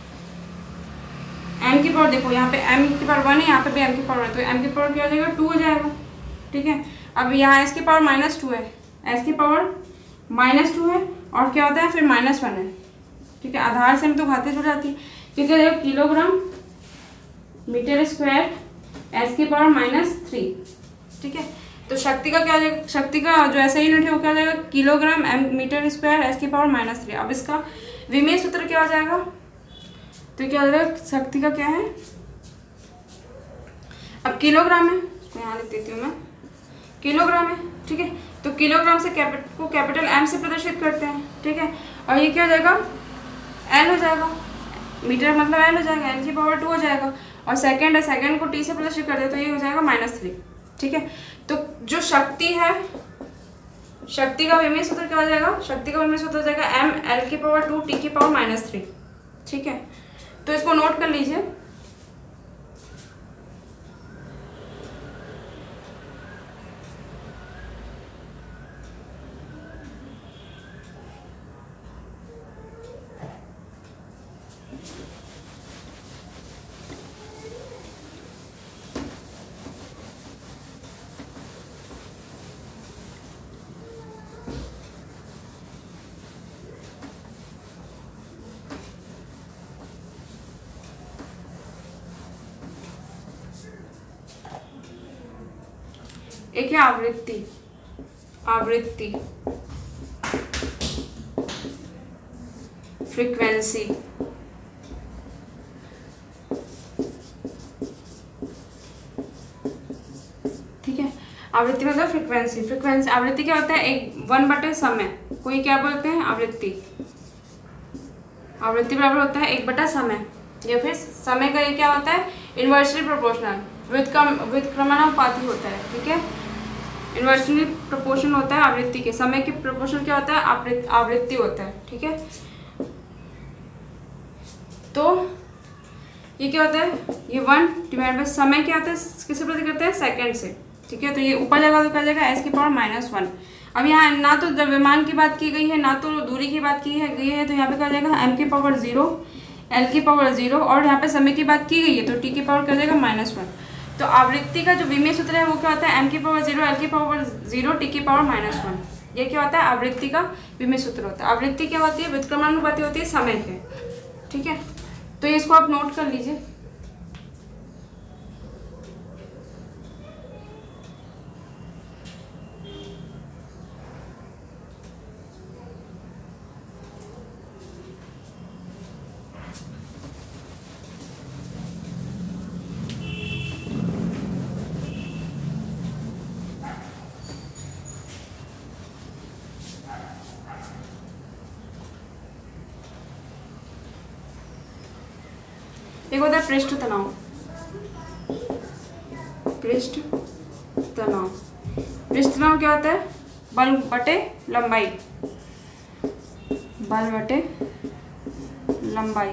A: m की पावर, देखो यहाँ पे m की पावर 1 है, यहाँ पे भी m की पावर है, तो m की पावर क्या हो जाएगा, 2 हो जाएगा, ठीक है। अब यहाँ s की पावर -2 है, s की पावर -2 है, और क्या होता है फिर -1 है, ठीक है। आधार से हम तो घाते जुड़ जाती है, ठीक है। किलोग्राम मीटर स्क्वायर s की पावर -3, ठीक है। तो शक्ति का क्या हो जाएगा, शक्ति का जो ऐसा यूनिट है वो क्या हो जाएगा, किलोग्राम मीटर स्क्वायर एस की पावर -3। अब इसका विमेय सूत्र क्या हो जाएगा, तो क्या हो जाएगा, शक्ति का क्या है, अब किलोग्राम है, इसको यहाँ लिख देती हूँ मैं, किलोग्राम है, ठीक है। तो किलोग्राम से कैपिटल एम से प्रदर्शित करते हैं, ठीक है। और ये क्या हो जाएगा, एल हो जाएगा, मीटर मतलब एल हो जाएगा, एल की पावर 2 हो जाएगा। और सेकंड है, सेकंड को टी से प्रदर्शित करते हैं तो ये हो जाएगा -3, ठीक है। तो जो शक्ति है, शक्ति का विमेय सूत्र क्या हो जाएगा, शक्ति का विमेय सूत्र हो जाएगा एम एल की पावर 2 टी की पावर -3, ठीक है। तो इसको नोट कर लीजिए। एक है आवृत्ति, आवृत्ति फ्रीक्वेंसी, ठीक है। आवृत्ति मतलब फ्रीक्वेंसी, फ्रीक्वेंसी आवृत्ति क्या होता है, एक 1 समय, कोई क्या बोलते हैं, आवृत्ति, आवृत्ति बराबर होता है 1 समय, या फिर समय का ये क्या होता है, इन्वर्सली प्रोपोर्शनल, व्युत्क्रमानुपाती होता है, ठीक है। इन्वर्सली प्रोपोर्शन होता है आवृत्ति के, समय के प्रोपोर्शन क्या होता है, आवृत्ति होता है, ठीक है। तो ये क्या होता है, ये 1 डिवाइड बाई समय क्या आता है, किससे प्रति करते हैं, सेकंड से, ठीक है। तो ये ऊपर जाएगा तो क्या जाएगा, एस की पावर -1। अब यहाँ ना तो द्रव्यमान की बात की गई है, ना तो दूरी की बात की गई है, तो यहाँ पे क्या जाएगा, एम की पावर 0, एल की पावर 0, और यहाँ पे समय की बात की गई है तो टी की पावर क्या जाएगा, -1। तो आवृत्ति का जो विमेय सूत्र है वो क्या होता है, एम की पावर 0, एल की पावर 0, टी की पावर -1। ये क्या होता है, आवृत्ति का विमेय सूत्र होता है। आवृत्ति क्या होती है, व्युत्क्रमानुपाती होती है समय के, ठीक है। तो ये इसको आप नोट कर लीजिए। एक होता है पृष्ठ तनाव, पृष्ठ तनाव, पृष्ठ तनाव क्या होता है, बल बटे लंबाई, बल बटे लंबाई,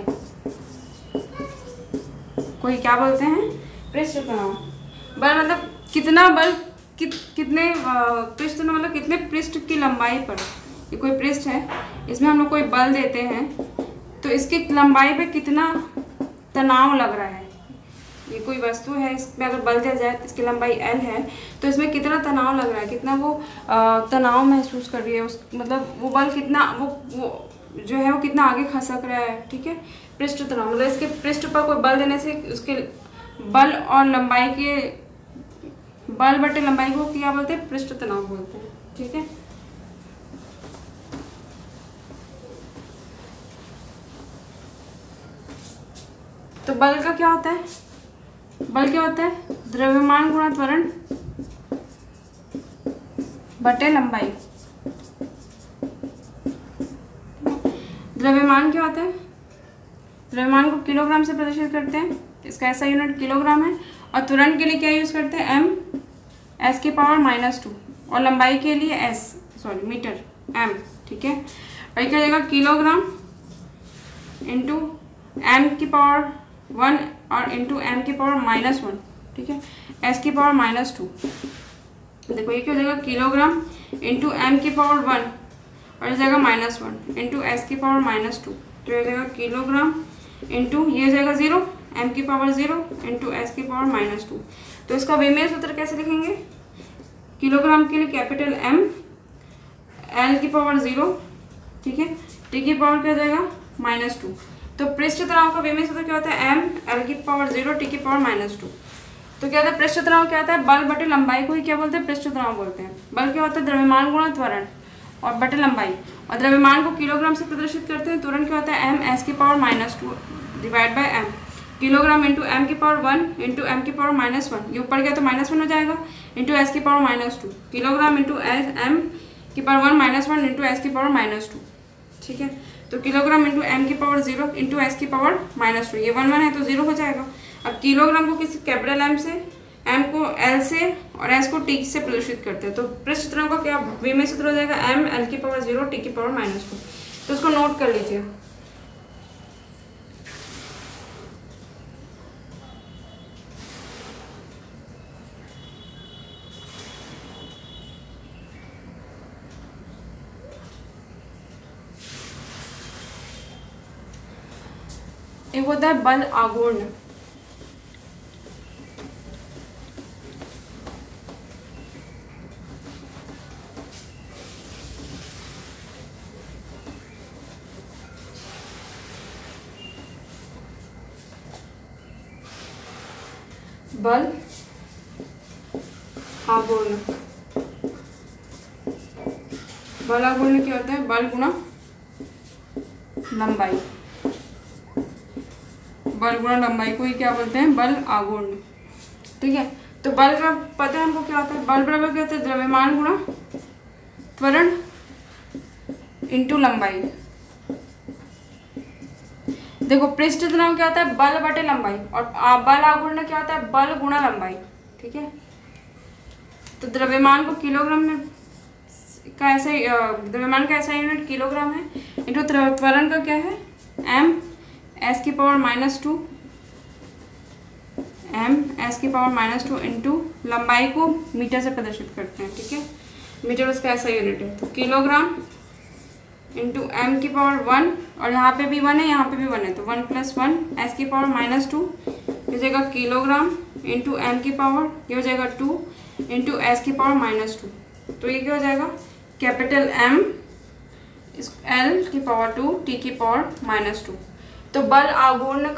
A: कोई क्या बोलते हैं, पृष्ठ तनाव। बल मतलब कितना बल, कितने पृष्ठ तनाव मतलब कितने पृष्ठ की लंबाई पर, ये कोई पृष्ठ है, इसमें हम लोग कोई बल देते हैं तो इसकी लंबाई पे कितना तनाव लग रहा है। ये कोई वस्तु है, इसमें अगर बल दिया जाए तो इसकी लंबाई L है, तो इसमें कितना तनाव लग रहा है, कितना वो तनाव महसूस कर रही है, उस मतलब वो बल कितना, वो जो है वो कितना आगे खसक रहा है, ठीक है। पृष्ठ तनाव मतलब इसके पृष्ठ पर कोई बल देने से उसके बल और लंबाई के, बल बटे लंबाई को क्या बोलते हैं, पृष्ठ तनाव बोलते हैं, ठीक है। तो बल का क्या होता है, बल क्या होता है, द्रव्यमान गुणा त्वरण बटे लंबाई। द्रव्यमान क्या होता है, द्रव्यमान को किलोग्राम से प्रदर्शित करते हैं, इसका ऐसा यूनिट किलोग्राम है। और त्वरण के लिए क्या यूज करते हैं, एम एस की पावर -2, और लंबाई के लिए मीटर एम, ठीक है। और क्या जाएगा, किलोग्राम इंटू एम की पावर 1 और इंटू एम की पावर -1, ठीक है, एस की पावर -2। देखो ये क्या हो जाएगा, किलोग्राम इंटू एम की पावर 1 और ये जाएगा -1 इंटू एस की पावर -2, तो ये जाएगा किलोग्राम इंटू ये जाएगा 0, एम की पावर 0 इंटू एस की पावर -2। तो इसका विमेय सूत्र कैसे लिखेंगे, किलोग्राम के लिए कैपिटल एम, एल की पावर 0, ठीक है, टी की पावर क्या जाएगा -2। तो पृष्ठ तनाव का विमेय सूत्र क्या होता है, एम एल की पावर 0 टी की पावर -2। तो क्या होता है पृष्ठ तनाव, क्या होता है बल बटे लंबाई को ही क्या बोलते हैं, पृष्ठ तनाव बोलते हैं। बल क्या होता है द्रव्यमान गुणा त्वरण और बटे लंबाई, और द्रव्यमान को किलोग्राम से प्रदर्शित करते हैं। त्वरण क्या होता है m s की power -2 divide by m, kilogram into m की पावर 1 इंटू m की पावर -1, ये ऊपर गया तो -1 हो जाएगा, इंटू s की पावर -2, किलोग्राम इंटू m की पावर 1 -1 इंटू s की पावर -2। ठीक है, तो किलोग्राम इंटू m की पावर 0 इंटू s की पावर -2, ये 1 1 है तो 0 हो जाएगा। अब किलोग्राम को किसी कैपिटल M से, m को L से और s को t से प्रदर्शित करते हैं। तो पृष्ठ तनाव का क्या विमेय सूत्र हो जाएगा m L की पावर 0 t की पावर -2। तो उसको नोट कर लीजिए। एक होता है बल आघूर्ण, बल आघूर्ण। बल आघूर्ण क्या होता है, बल गुणा लंबाई, बल गुणा लंबाई को ही क्या बोलते हैं, बल आघूर्ण। ठीक है, तो बल का पता है हमको क्या होता है, बल बराबर क्या होता है द्रव्यमान गुणा त्वरण इंटू लंबाई। देखो पृष्ठ तनाव क्या होता है बल बटे लंबाई, और बल आघूर्ण क्या होता है बल गुणा लंबाई। ठीक है, तो द्रव्यमान को किलोग्राम में का ऐसा द्रव्यमान का ऐसा यूनिट किलोग्राम है, इंटू त्वरण का क्या है m s की पावर -2, m s की पावर -2 इंटू लंबाई को मीटर से प्रदर्शित करते हैं। ठीक है, मीटर उसका ऐसा यूनिट है, तो किलोग्राम इंटू m की पावर 1, और यहाँ पे भी 1 है यहाँ पे भी 1 है, तो 1 + 1 s की पावर -2 हो जाएगा किलोग्राम इंटू m की पावर, ये हो जाएगा 2 इंटू s की पावर -2। तो ये क्या हो जाएगा कैपिटल M L की पावर 2 t की पावर -2। तो बल आघूर्ण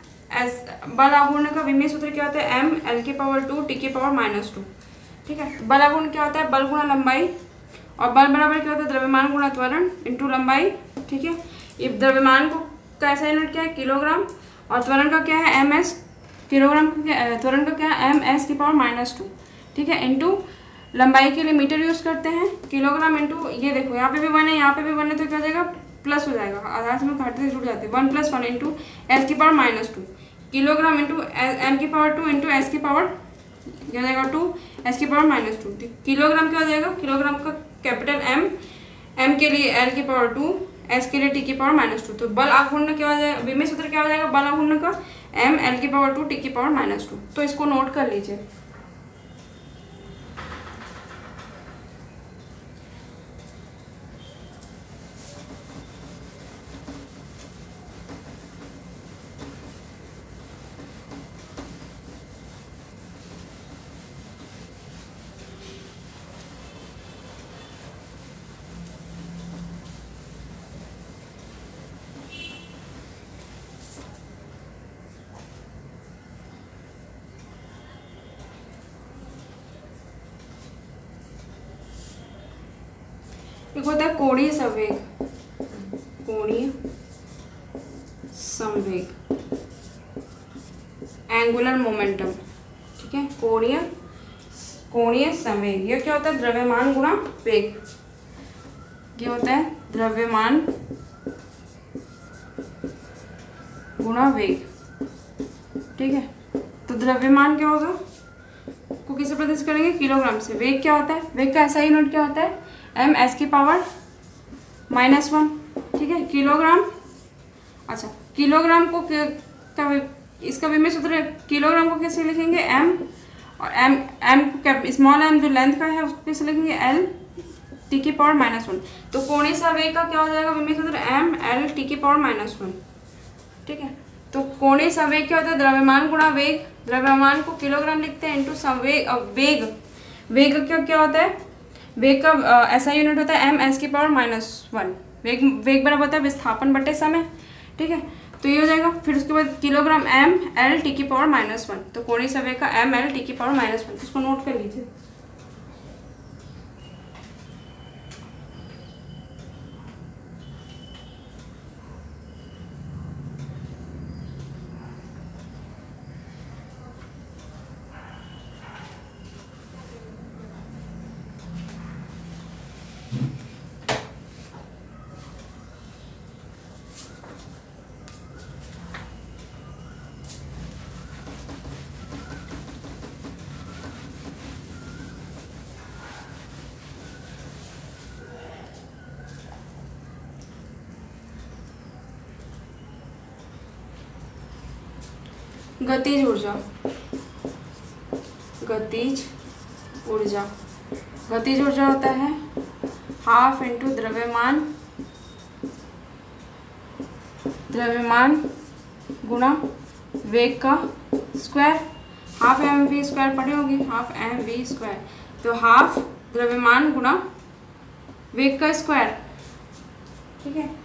A: का विमेय सूत्र क्या होता है m L की पावर 2 t की पावर -2। ठीक है, बल आघूर्ण क्या होता है बल गुणा लंबाई, और बल बराबर क्या होता है द्रव्यमान गुणा त्वरण इंटू लंबाई। ठीक है, ये द्रव्यमान को कैसा यूनिट क्या है किलोग्राम, और त्वरण का क्या है ms, किलोग्राम का त्वरण का क्या है ms की पावर -2। ठीक है, इंटू लंबाई के लिए मीटर यूज करते हैं, किलोग्राम इंटू ये देखो यहाँ पे भी 1 है यहाँ पे भी 1 है, तो क्या हो जाएगा प्लस हो जाएगा, आधार से में घाटे से जुड़ जाते हैं, 1 + 1 इंटू s की पावर -2, किलोग्राम इंटू m की पावर 2 इंटू s की पावर क्या हो जाएगा 2 s की पावर -2। किलोग्राम क्या हो जाएगा, किलोग्राम का कैपिटल m के लिए l की पावर 2 s के लिए t की पावर -2। तो बल आघूर्ण क्या हो जाएगा, विमेय सूत्र क्या हो जाएगा बल आघूर्ण का m l की पावर 2 t की पावर -2। तो इसको नोट कर लीजिए। एक होता है कोणीय संवेग, कोणीय संवेग एंगुलर मोमेंटम। ठीक है, कोणीय संवेग, ये क्या होता है द्रव्यमान गुणा वेग, ये होता है द्रव्यमान गुणा वेग। ठीक है, तो द्रव्यमान क्या होगा को किसे प्रदर्शित करेंगे किलोग्राम से, वेग क्या होता है, वेग का ऐसा यूनिट क्या होता है m s की पावर -1। ठीक है, किलोग्राम, अच्छा किलोग्राम को इसका विमेय सूत्र किलोग्राम को कैसे लिखेंगे m, और m स्मॉल m जो लेंथ का है उसको कैसे लिखेंगे l t की पावर -1। तो कोणीय संवेग का क्या हो जाएगा विमेय सूत्र m l t की पावर -1। ठीक है, तो कोणीय संवेग क्या होता है द्रव्यमान गुणा वेग, द्रव्यमान को किलोग्राम लिखते हैं इंटू संवेग वेग, वेग क्या होता है वेग का ऐसा यूनिट होता है m s की पावर -1। वेग बराबर होता है विस्थापन बटे समय। ठीक है, तो ये हो जाएगा। फिर उसके बाद किलोग्राम एम एल टी की पावर -1, तो कोणीय संवेग का एम एल टी की पावर -1, इसको नोट कर लीजिए। गतिज ऊर्जा, गतिज ऊर्जा, गतिज ऊर्जा होता है हाफ इंटू द्रव्यमान, द्रव्यमान गुणा वेग का square. Half M V square पढ़े होगी, हाफ एम वी स्क्वायर, तो हाफ द्रव्यमान गुणा वेग का स्क्वायर, ठीक है।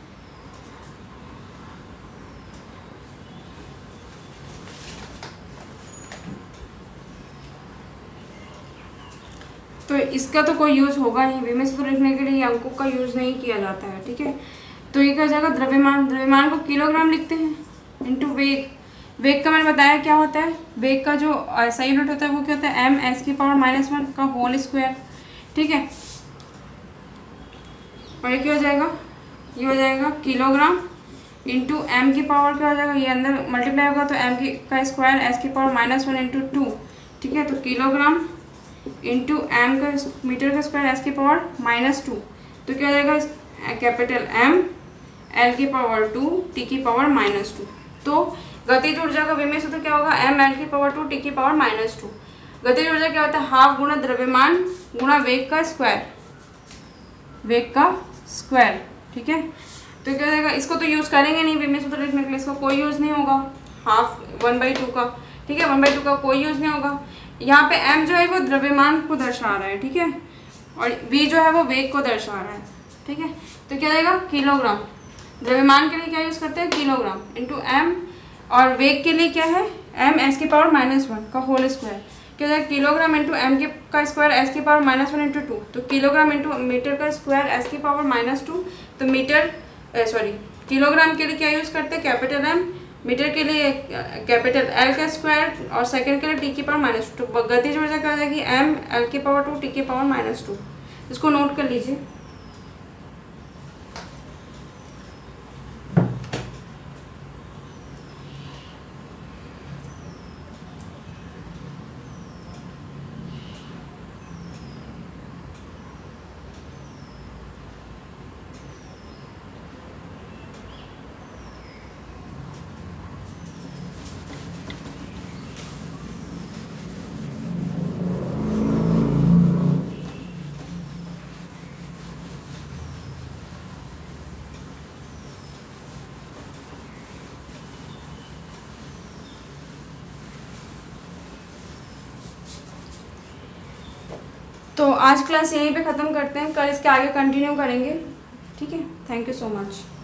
A: तो इसका तो कोई यूज़ होगा नहीं, वी में सूत्र लिखने के लिए अंकों का यूज़ नहीं किया जाता है, ठीक है। तो ये क्या हो जाएगा, द्रव्यमान, द्रव्यमान को किलोग्राम लिखते हैं इंटू वेग। वेग का मैंने बताया क्या होता है, वेग का जो ऐसा यूनिट होता है वो क्या होता है, एम एस की पावर -1 का होल स्क्वायर, ठीक है। और ये क्या हो जाएगा, ये हो जाएगा किलोग्राम इंटू एम की पावर क्या हो जाएगा, ये अंदर मल्टीप्लाई होगा तो एम की का स्क्वायर एस की पावर -1 इंटू 2, ठीक है। तो किलोग्राम इंटू एम का मीटर का स्क्वायर एस की पावर -2, तो क्या हो जाएगा, कैपिटल एम एल की पावर 2 टी की पावर -2। तो गतिज ऊर्जा का विमेय सूत्र क्या होगा, एम एल की पावर 2 टी की पावर -2। गतिज ऊर्जा क्या होता है, हाफ गुणा द्रव्यमान गुणा वेग का स्क्वायर, वेग का स्क्वायर, ठीक है। तो क्या हो जाएगा, इसको तो यूज़ करेंगे नहीं विमेय सूत्र लिखने के लिए, इसका कोई यूज़ नहीं होगा, हाफ 1/2 का, ठीक है, 1/2 का कोई यूज़ नहीं होगा। यहाँ पे m जो है वो द्रव्यमान को दर्शा रहा है, ठीक है, और v जो है वो वेग को दर्शा रहा है, ठीक है। तो क्या जाएगा, किलोग्राम, द्रव्यमान के लिए क्या यूज़ करते हैं, किलोग्राम इंटू m, और वेग के लिए क्या है, m s की पावर -1 का होल स्क्वायर, क्या जाएगा, किलोग्राम इंटू m का स्क्वायर s की पावर -1 इंटू 2, तो किलोग्राम इंटू मीटर का स्क्वायर s की पावर -2, तो मीटर किलोग्राम के लिए क्या यूज़ करते हैं, कैपिटल M, मीटर के लिए कैपिटल L का स्क्वायर, और सेकंड के लिए टी की पावर -2। तो गतिज ऊर्जा क्या हो जाएगी, m L की पावर 2 टी की पावर -2, इसको नोट कर लीजिए। तो आज क्लास यहीं पे ख़त्म करते हैं, कल इसके आगे कंटिन्यू करेंगे, ठीक है। Thank you so much.